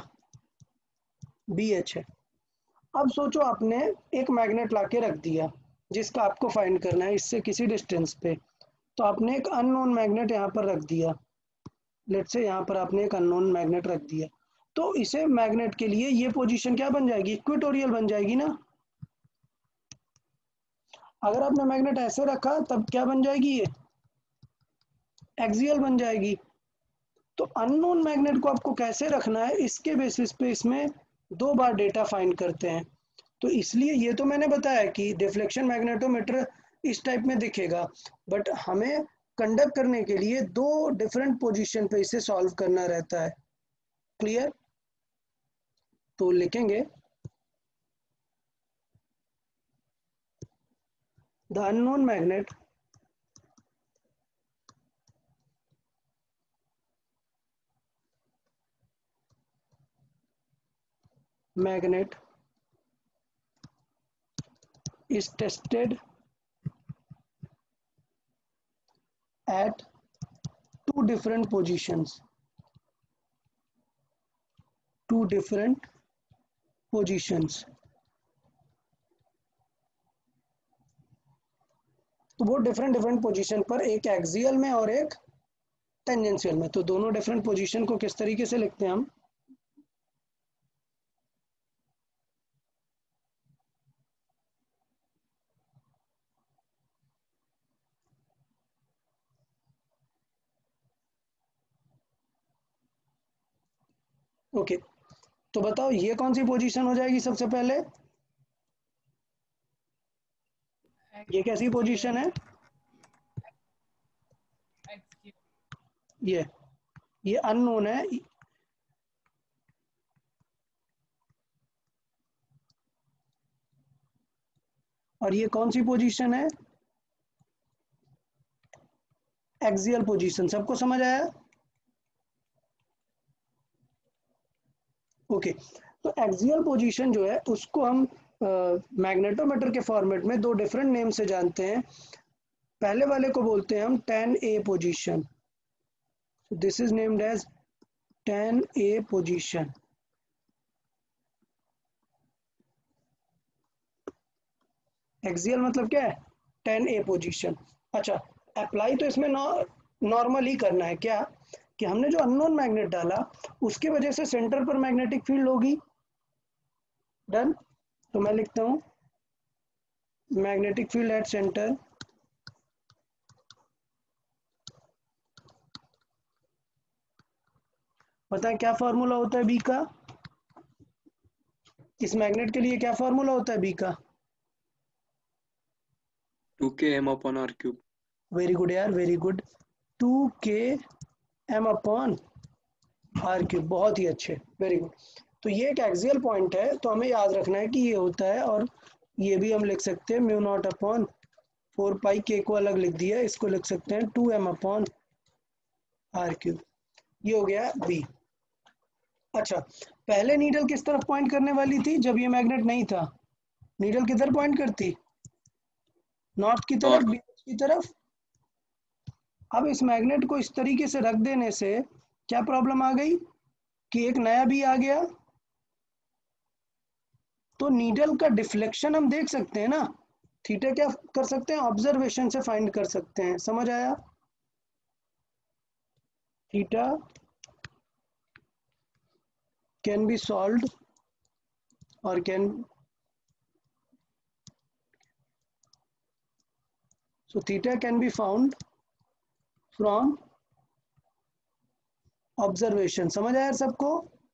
BH है। अब सोचो आपने एक मैग्नेट लाके रख दिया जिसका आपको फाइंड करना है इससे किसी डिस्टेंस पे। तो आपने एक अननोन मैग्नेट यहाँ पर रख दिया, लेट्स से यहाँ पर आपने एक अननोन मैग्नेट रख दिया। तो इसे मैग्नेट के लिए ये पोजीशन क्या बन जाएगी? इक्वेटोरियल बन जाएगी ना। अगर आपने मैग्नेट ऐसे रखा तब क्या बन जाएगी? ये एक्सियल बन जाएगी। तो अननोन मैग्नेट को आपको कैसे रखना है इसके बेसिस पे इसमें दो बार डेटा फाइंड करते हैं। तो इसलिए ये तो मैंने बताया कि डिफ्लेक्शन मैग्नेटोमीटर इस टाइप में दिखेगा, बट हमें कंडक्ट करने के लिए दो डिफरेंट पोजीशन पे इसे सॉल्व करना रहता है। क्लियर? तो लिखेंगे the unknown magnet is tested at two different positions. तो वो डिफरेंट पोजीशन पर, एक एक्सियल में और एक टेंजेंशियल में। तो दोनों डिफरेंट पोजीशन को किस तरीके से लिखते हैं हम? ओके, तो बताओ ये कौन सी पोजीशन हो जाएगी सबसे पहले? ये कैसी पोजीशन है? ये अननोन है। और ये कौन सी पोजीशन है? Axial position. सबको समझ आया? ओके, तो एक्सियल पोजीशन जो है उसको हम मैग्नेटोमीटर के फॉर्मेट में दो डिफरेंट नेम से जानते हैं। पहले वाले को बोलते हैं हम 10A position. This is named as 10A position. Axial मतलब क्या है? 10A position. अच्छा, अप्लाई तो इसमें नॉर्मल ही करना है। क्या कि हमने जो अननोन मैग्नेट डाला उसके वजह से सेंटर पर मैग्नेटिक फील्ड होगी। डन। तो मैं लिखता हूं मैग्नेटिक फील्ड एट सेंटर पता है क्या फॉर्मूला होता है बी का? इस मैग्नेट के लिए क्या फॉर्मूला होता है बी का? 2k m/r³। वेरी गुड यार, वेरी गुड। 2k m/r³। बहुत ही अच्छे, वेरी गुड। तो ये एक एक्सियल पॉइंट है, तो हमें याद रखना है कि ये होता है। और ये भी हम लिख सकते हैं μ0/4π। k को अलग लिख दिया, इसको लिख सकते हैं 2m/r³। ये हो गया बी। अच्छा, पहले नीडल किस तरफ पॉइंट करने वाली थी जब ये मैग्नेट नहीं था? नीडल किधर पॉइंट करती? नॉर्थ की तरफ, बीच की तरफ। अब इस मैग्नेट को इस तरीके से रख देने से क्या प्रॉब्लम आ गई कि एक नया बी आ गया। तो नीडल का डिफ्लेक्शन हम देख सकते हैं ना। थीटा क्या कर सकते हैं? ऑब्जर्वेशन से फाइंड कर सकते हैं। समझ आया? थीटा कैन बी सॉल्व्ड और so theta can be found from observation. समझ आया सबको?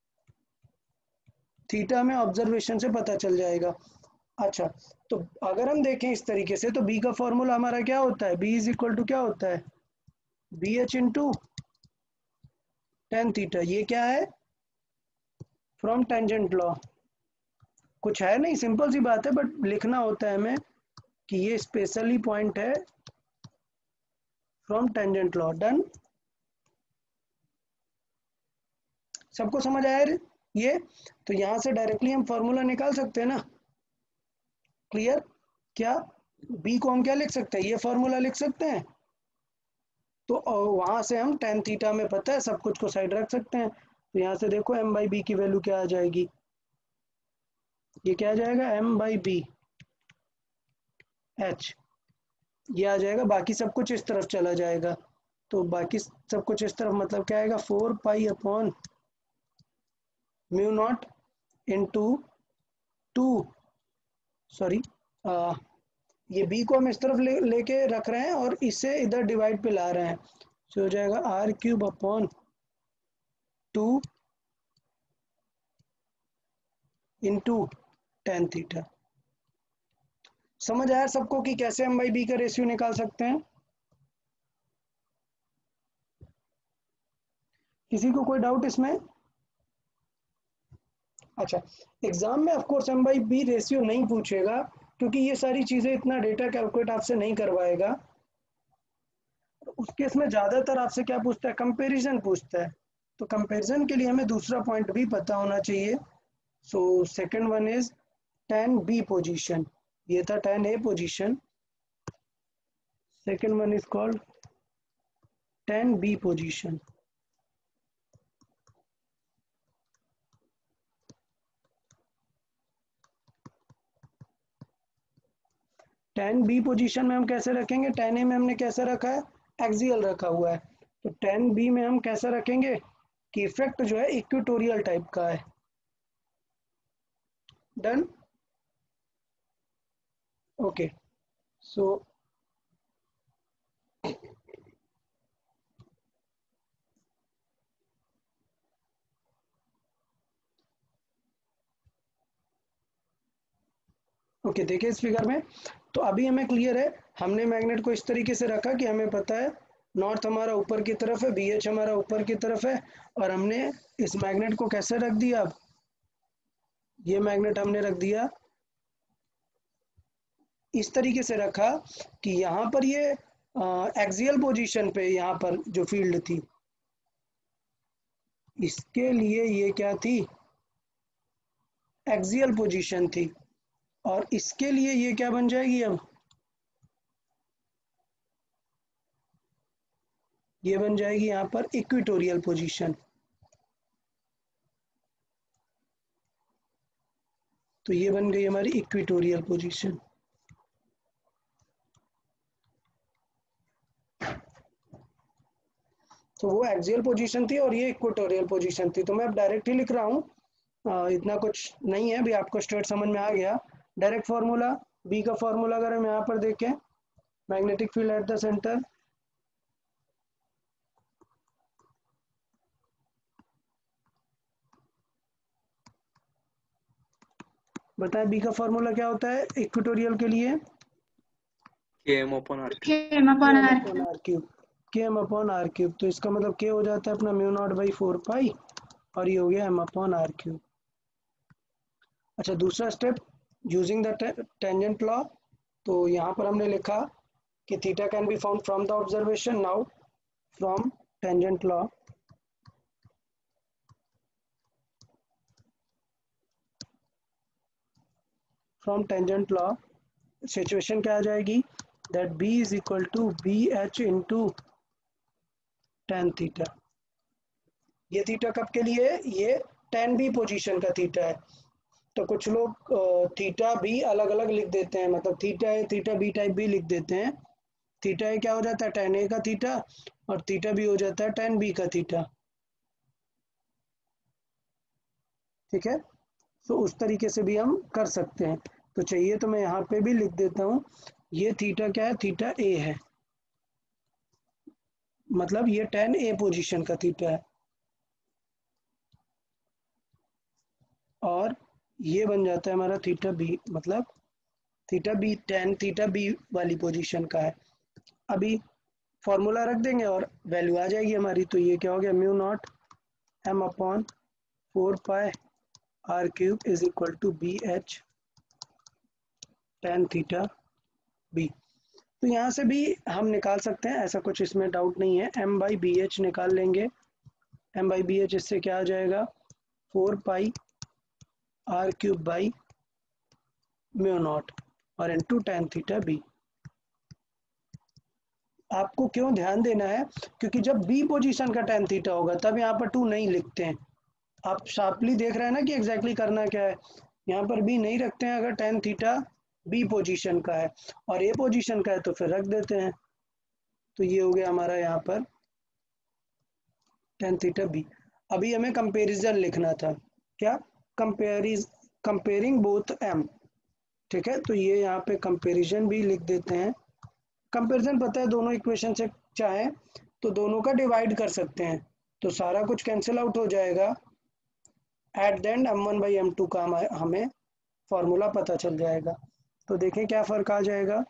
थीटा में ऑब्जर्वेशन से पता चल जाएगा। अच्छा, तो अगर हम देखें इस तरीके से तो बी का फॉर्मूला हमारा क्या होता है? बी इज इक्वल टू क्या होता है? BH into tan theta. ये क्या है? From tangent law. कुछ है नहीं, सिंपल सी बात है, बट लिखना होता है हमें कि ये स्पेशली पॉइंट है फ्रॉम टेंजेंट लॉ। डन। सबको समझ आया ये? तो यहां से डायरेक्टली हम फॉर्मूला निकाल सकते हैं ना। क्लियर? क्या बी को हम क्या लिख सकते हैं? ये फॉर्मूला लिख सकते हैं। तो वहां से हम tan थीटा में पता है सब कुछ को साइड रख सकते हैं। तो यहां से देखो m/b की वैल्यू क्या आ जाएगी? ये क्या आ जाएगा? m/b h। ये आ जाएगा। बाकी सब कुछ इस तरफ चला जाएगा। तो बाकी सब कुछ इस तरफ मतलब क्या आएगा? 4π/μ0 इंटू 2। सॉरी, ये b को हम इस तरफ लेके रख रहे हैं और इसे इधर डिवाइड पे ला रहे हैं। तो हो जाएगा r³/2 इंटू tan थीटा। समझ आया सबको कि कैसे m/b का रेशियो निकाल सकते हैं? किसी को कोई डाउट इसमें? अच्छा, एग्जाम में ऑफ कोर्स m/b रेशियो नहीं पूछेगा, क्योंकि ये सारी चीज़ें इतना डेटा कैलकुलेट आपसे नहीं करवाएगा। उस केस में ज़्यादातर आपसे क्या पूछता है, कंपैरिजन पूछता है। तो कंपैरिजन के लिए हमें दूसरा पॉइंट भी पता होना चाहिए। So second one is 10B position, ये था 10A position. Second one is called 10B position. Ten B position में हम कैसे रखेंगे, 10A में हमने कैसे रखा है, एक्सियल रखा हुआ है। तो 10B में हम कैसा रखेंगे कि इफेक्ट जो है इक्वेटोरियल टाइप का है। Done, okay. सो ओके, देखिए इस फिगर में तो अभी हमें क्लियर है। हमने मैग्नेट को इस तरीके से रखा कि हमें पता है नॉर्थ हमारा ऊपर की तरफ है, BH हमारा ऊपर की तरफ है, और हमने इस मैग्नेट को कैसे रख दिया, अब ये मैग्नेट हमने रख दिया इस तरीके से रखा कि यहाँ पर ये एक्सियल पोजीशन पे, यहाँ पर जो फील्ड थी इसके लिए ये क्या थी, एक्सियल पोजीशन थी, और इसके लिए ये क्या बन जाएगी, अब ये बन जाएगी यहाँ पर इक्वेटोरियल पोजीशन। तो ये बन गई हमारी इक्वेटोरियल पोजीशन। तो वो एक्सियल पोजीशन थी और ये इक्वेटोरियल पोजीशन थी। तो मैं अब डायरेक्ट ही लिख रहा हूँ, इतना कुछ नहीं है, अभी आपको स्ट्रेट समझ में आ गया। डायरेक्ट फार्मूला, बी का फार्मूला अगर हम यहाँ पर देखें, magnetic field at the centre, बताएं बी का फार्मूला क्या होता है इक्वेटोरियल के लिए, KM upon R cube. Km upon KM R upon R cube, KM upon R cube. तो इसका मतलब K हो जाता है अपना म्यू नॉट बाई 4 पाई, और ये हो गया M अपॉन आर क्यूब। अच्छा, दूसरा step using the tangent law. तो यहाँ पर हमने लिखा कि theta can be found from the observation. Now from tangent law, from tangent law situation क्या आ जाएगी, that B is equal to BH into tan theta. ये थीटा कब के लिए, ये 10B पोजीशन का थीटा है। तो कुछ लोग थीटा भी अलग अलग लिख देते हैं, मतलब theta A theta B type भी लिख देते हैं। थीटा ए क्या हो जाता है, tan A का थीटा, और थीटा बी हो जाता है tan B का थीटा। ठीक है, तो उस तरीके से भी हम कर सकते हैं। तो चाहिए तो मैं यहाँ पे भी लिख देता हूँ, ये थीटा क्या है, थीटा ए है, मतलब ये tan A पोजीशन का थीटा है, और ये बन जाता है हमारा थीटा बी, मतलब theta B tan theta B वाली पोजीशन का है। अभी फॉर्मूला रख देंगे और वैल्यू आ जाएगी हमारी। तो ये क्या हो गया, mu naught M upon 4 pi R cube is equal to BH tan theta B. तो यहाँ से भी हम निकाल सकते हैं, ऐसा कुछ इसमें डाउट नहीं है। M बाई BH निकाल लेंगे, M बाई BH इससे क्या आ जाएगा, 4 pi R cube by mu naught और इनटू tan थीटा बी। आपको क्यों ध्यान देना है, क्योंकि जब बी पोजीशन का tan थीटा होगा तब यहाँ पर 2 नहीं लिखते हैं। आप शार्पली देख रहे हैं ना कि एग्जैक्टली करना क्या है, यहाँ पर बी नहीं रखते हैं अगर tan थीटा बी पोजीशन का है, और ए पोजीशन का है तो फिर रख देते हैं। तो ये हो गया हमारा यहाँ पर tan थीटा बी। अभी हमें कंपैरिजन लिखना था, क्या, कंपेयरिंग बोथ m। ठीक है, तो ये यहाँ पे कंपैरिजन भी लिख देते हैं। कंपैरिजन पता है दोनों इक्वेशन से चाहे तो दोनों का डिवाइड कर सकते हैं, तो सारा कुछ कैंसिल आउट हो जाएगा। At the end m1 by m2 का हमें फॉर्मूला पता चल जाएगा। तो देखें क्या फर्क आ जाएगा,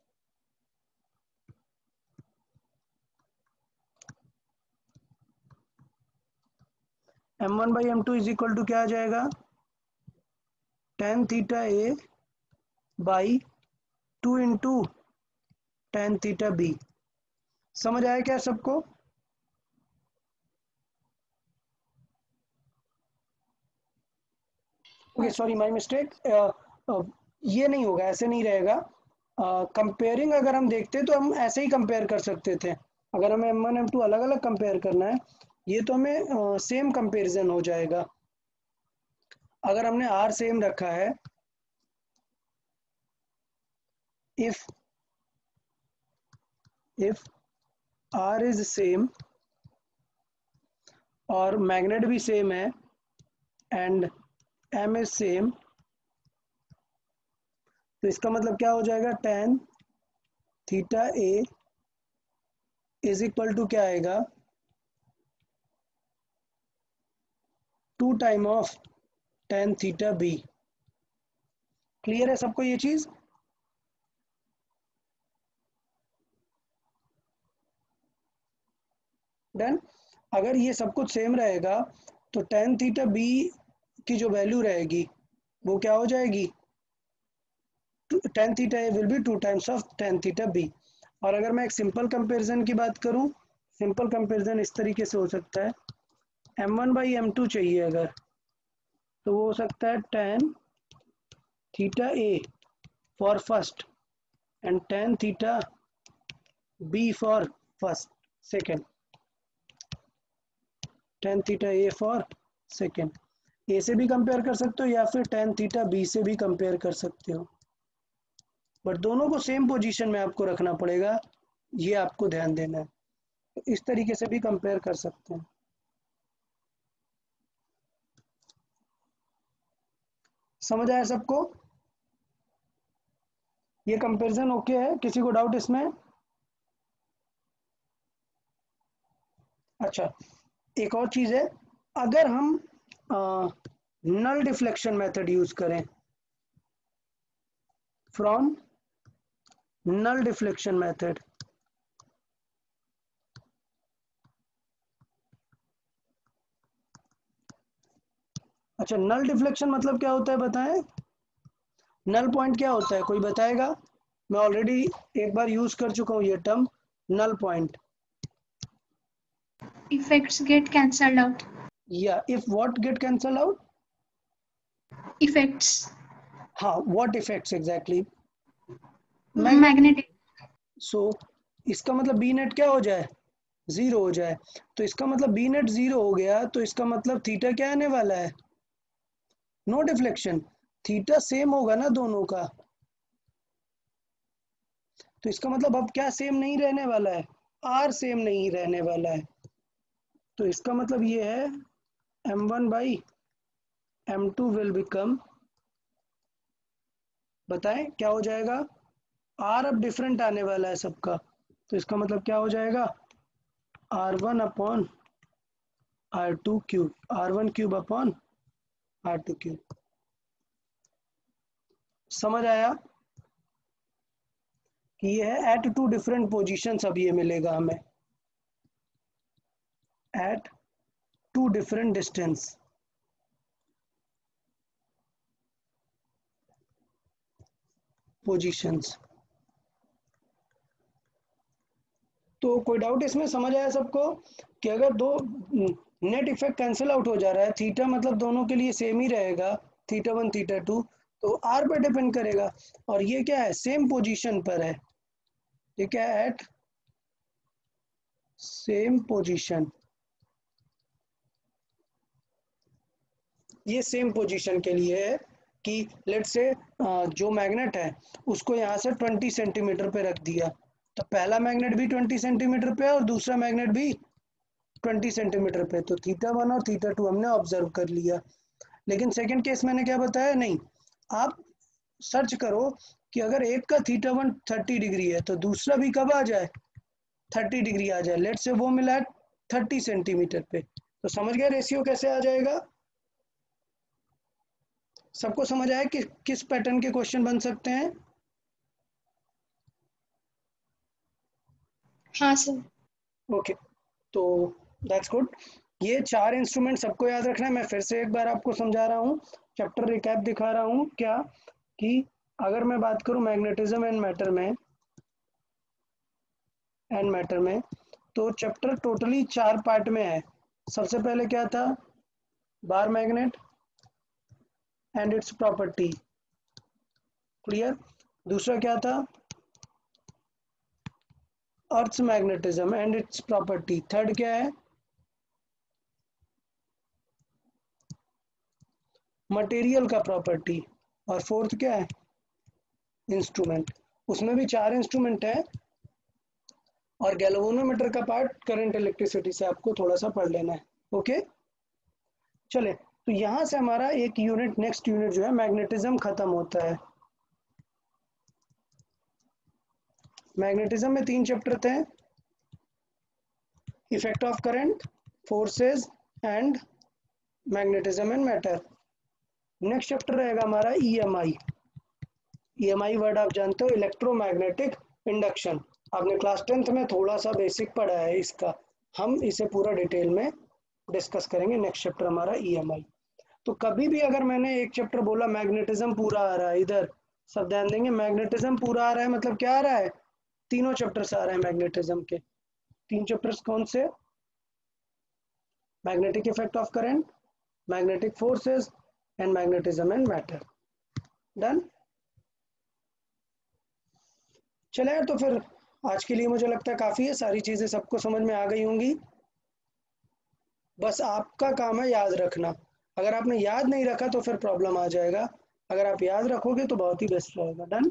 m1 by m2 is equal to क्या आ जाएगा, tan theta A by 2 into tan theta B. समझ आया क्या सबको? Okay, sorry, my mistake. ये नहीं होगा, ऐसे नहीं रहेगा। कंपेयरिंग अगर हम देखते तो हम ऐसे ही कंपेयर कर सकते थे। अगर हमें M1 M2 अलग अलग कंपेयर करना है, ये तो हमें सेम कंपेरिजन हो जाएगा। अगर हमने R सेम रखा है, if R इज सेम और मैग्नेट भी सेम है एंड M इज सेम, तो इसका मतलब क्या हो जाएगा? tan theta A is equal to क्या आएगा? 2 time of tan theta B। Clear है सबको ये चीज? डन। अगर ये सब कुछ सेम रहेगा तो tan थीटा B की जो वैल्यू रहेगी वो क्या हो जाएगी? tan theta A will be 2 times of tan theta B। और अगर मैं एक सिंपल कंपैरिजन की बात करूं, सिंपल कंपैरिजन इस तरीके से हो सकता है, M1 बाई M2 चाहिए अगर, तो वो हो सकता है tan theta A for first and tan theta B for first second, tan theta A for second. A से भी कंपेयर कर सकते हो या फिर tan थीटा B से भी कंपेयर कर सकते हो, बट दोनों को सेम पोजीशन में आपको रखना पड़ेगा, ये आपको ध्यान देना है। तो इस तरीके से भी कंपेयर कर सकते हैं। समझ आया सबको? ये कंपैरिजन ओके है? किसी को डाउट इसमें? अच्छा, एक और चीज है, अगर हम नल डिफ्लेक्शन मेथड यूज करें, फ्रॉम नल डिफ्लेक्शन मेथड, अच्छा, नल डिफ्लेक्शन मतलब क्या होता है बताएं? नल पॉइंट क्या होता है, कोई बताएगा? मैं ऑलरेडी एक बार यूज कर चुका हूं ये term, null point. Effects get cancelled out. या if what get cancel out? Effects. हाँ, what effects exactly? Magnetic. So इसका मतलब बी नेट क्या हो जाए? जीरो हो जाए। तो इसका मतलब बी नेट जीरो हो गया, तो इसका मतलब थीटा क्या आने वाला है? No deflection. थीटा सेम होगा ना दोनों का, तो इसका मतलब अब क्या सेम नहीं रहने वाला है? आर सेम नहीं रहने वाला है। तो इसका मतलब ये है M1 by M2 will become, बताएं क्या हो जाएगा? आर अब डिफरेंट आने वाला है सबका, तो इसका मतलब क्या हो जाएगा? R1 upon R2 cube, R1 cube upon R2 cube. समझ आया कि ये है एट टू डिफरेंट पोजीशंस। अब ये मिलेगा हमें at two different distance. Positions. तो कोई डाउट इसमें? समझ आया सबको कि अगर दो नेट इफेक्ट कैंसिल आउट हो जा रहा है, थीटा मतलब दोनों के लिए सेम ही रहेगा, थीटा 1 थीटा 2, तो आर पे डिपेंड करेगा। और ये क्या है? सेम पोजीशन पर है। ये क्या है? At same position. ये सेम पोजीशन के लिए है कि लेट्स से जो मैग्नेट है उसको यहाँ से 20 सेंटीमीटर पे रख दिया, तो पहला मैग्नेट भी 20 सेंटीमीटर पे है और दूसरा मैग्नेट भी 20 सेंटीमीटर पे, तो थीटा 1 और थीटा 2 हमने ऑब्जर्व कर लिया। लेकिन सेकंड केस मैंने क्या बताया? नहीं, आप सर्च करो कि अगर एक का थीटा 1 30 डिग्री है तो दूसरा भी कब आ जाए? 30 डिग्री आ जाए। लेट्स से वो मिला 30 सेंटीमीटर पे, तो समझ गए रेशियो कैसे आ जाएगा? सबको समझ आया कि किस पैटर्न के क्वेश्चन बन सकते हैं? हाँ सर. ओके, तो दैट्स गुड। ये 4 इंस्ट्रूमेंट सबको याद रखना है। मैं फिर से एक बार आपको समझा रहा हूँ, चैप्टर रिकैप दिखा रहा हूँ क्या, कि अगर मैं बात करूं मैग्नेटिज्म एंड मैटर में तो चैप्टर टोटली 4 पार्ट में है। सबसे पहले क्या था, bar magnet and its property, clear. दूसरा क्या था, earth magnetism and its property. Third क्या है, मटेरियल का प्रॉपर्टी। और फोर्थ क्या है, इंस्ट्रूमेंट। उसमें भी 4 इंस्ट्रूमेंट है। और गैल्वेनोमीटर का पार्ट करंट इलेक्ट्रिसिटी से आपको थोड़ा सा पढ़ लेना है। ओके, चले तो यहां से हमारा एक यूनिट, नेक्स्ट यूनिट जो है मैग्नेटिज्म खत्म होता है। मैग्नेटिज्म में 3 चैप्टर थे, effect of current, forces and magnetism and matter. Next chapter रहेगा हमारा ईएमआई। ईएमआई वर्ड आप जानते हो, इलेक्ट्रोमैग्नेटिक इंडक्शन। आपने क्लास 10th में थोड़ा सा बेसिक पढ़ा है इसका, हम इसे पूरा डिटेल में डिस्कस करेंगे। नेक्स्ट चैप्टर हमारा ईएमआई। तो कभी भी अगर मैंने एक चैप्टर बोला मैग्नेटिज्म पूरा आ रहा है, इधर सब ध्यान देंगे, मैग्नेटिज्म पूरा आ रहा है मतलब क्या आ रहा है, तीनों चैप्टर्स आ रहे हैं मैग्नेटिज्म के। 3 चैप्टर्स कौन से, magnetic effect of current, magnetic forces and magnetism and matter. Done. चले यार, तो फिर आज के लिए मुझे लगता है काफी है, सारी चीजें सबको समझ में आ गई होंगी। बस आपका काम है याद रखना। अगर आपने याद नहीं रखा तो फिर प्रॉब्लम आ जाएगा, अगर आप याद रखोगे तो बहुत ही बेस्ट रहेगा। Done,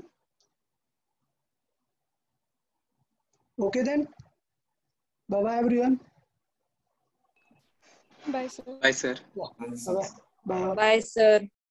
okay then, bye bye everyone. Bye sir. Bye sir. Bye bye. Bye, sir.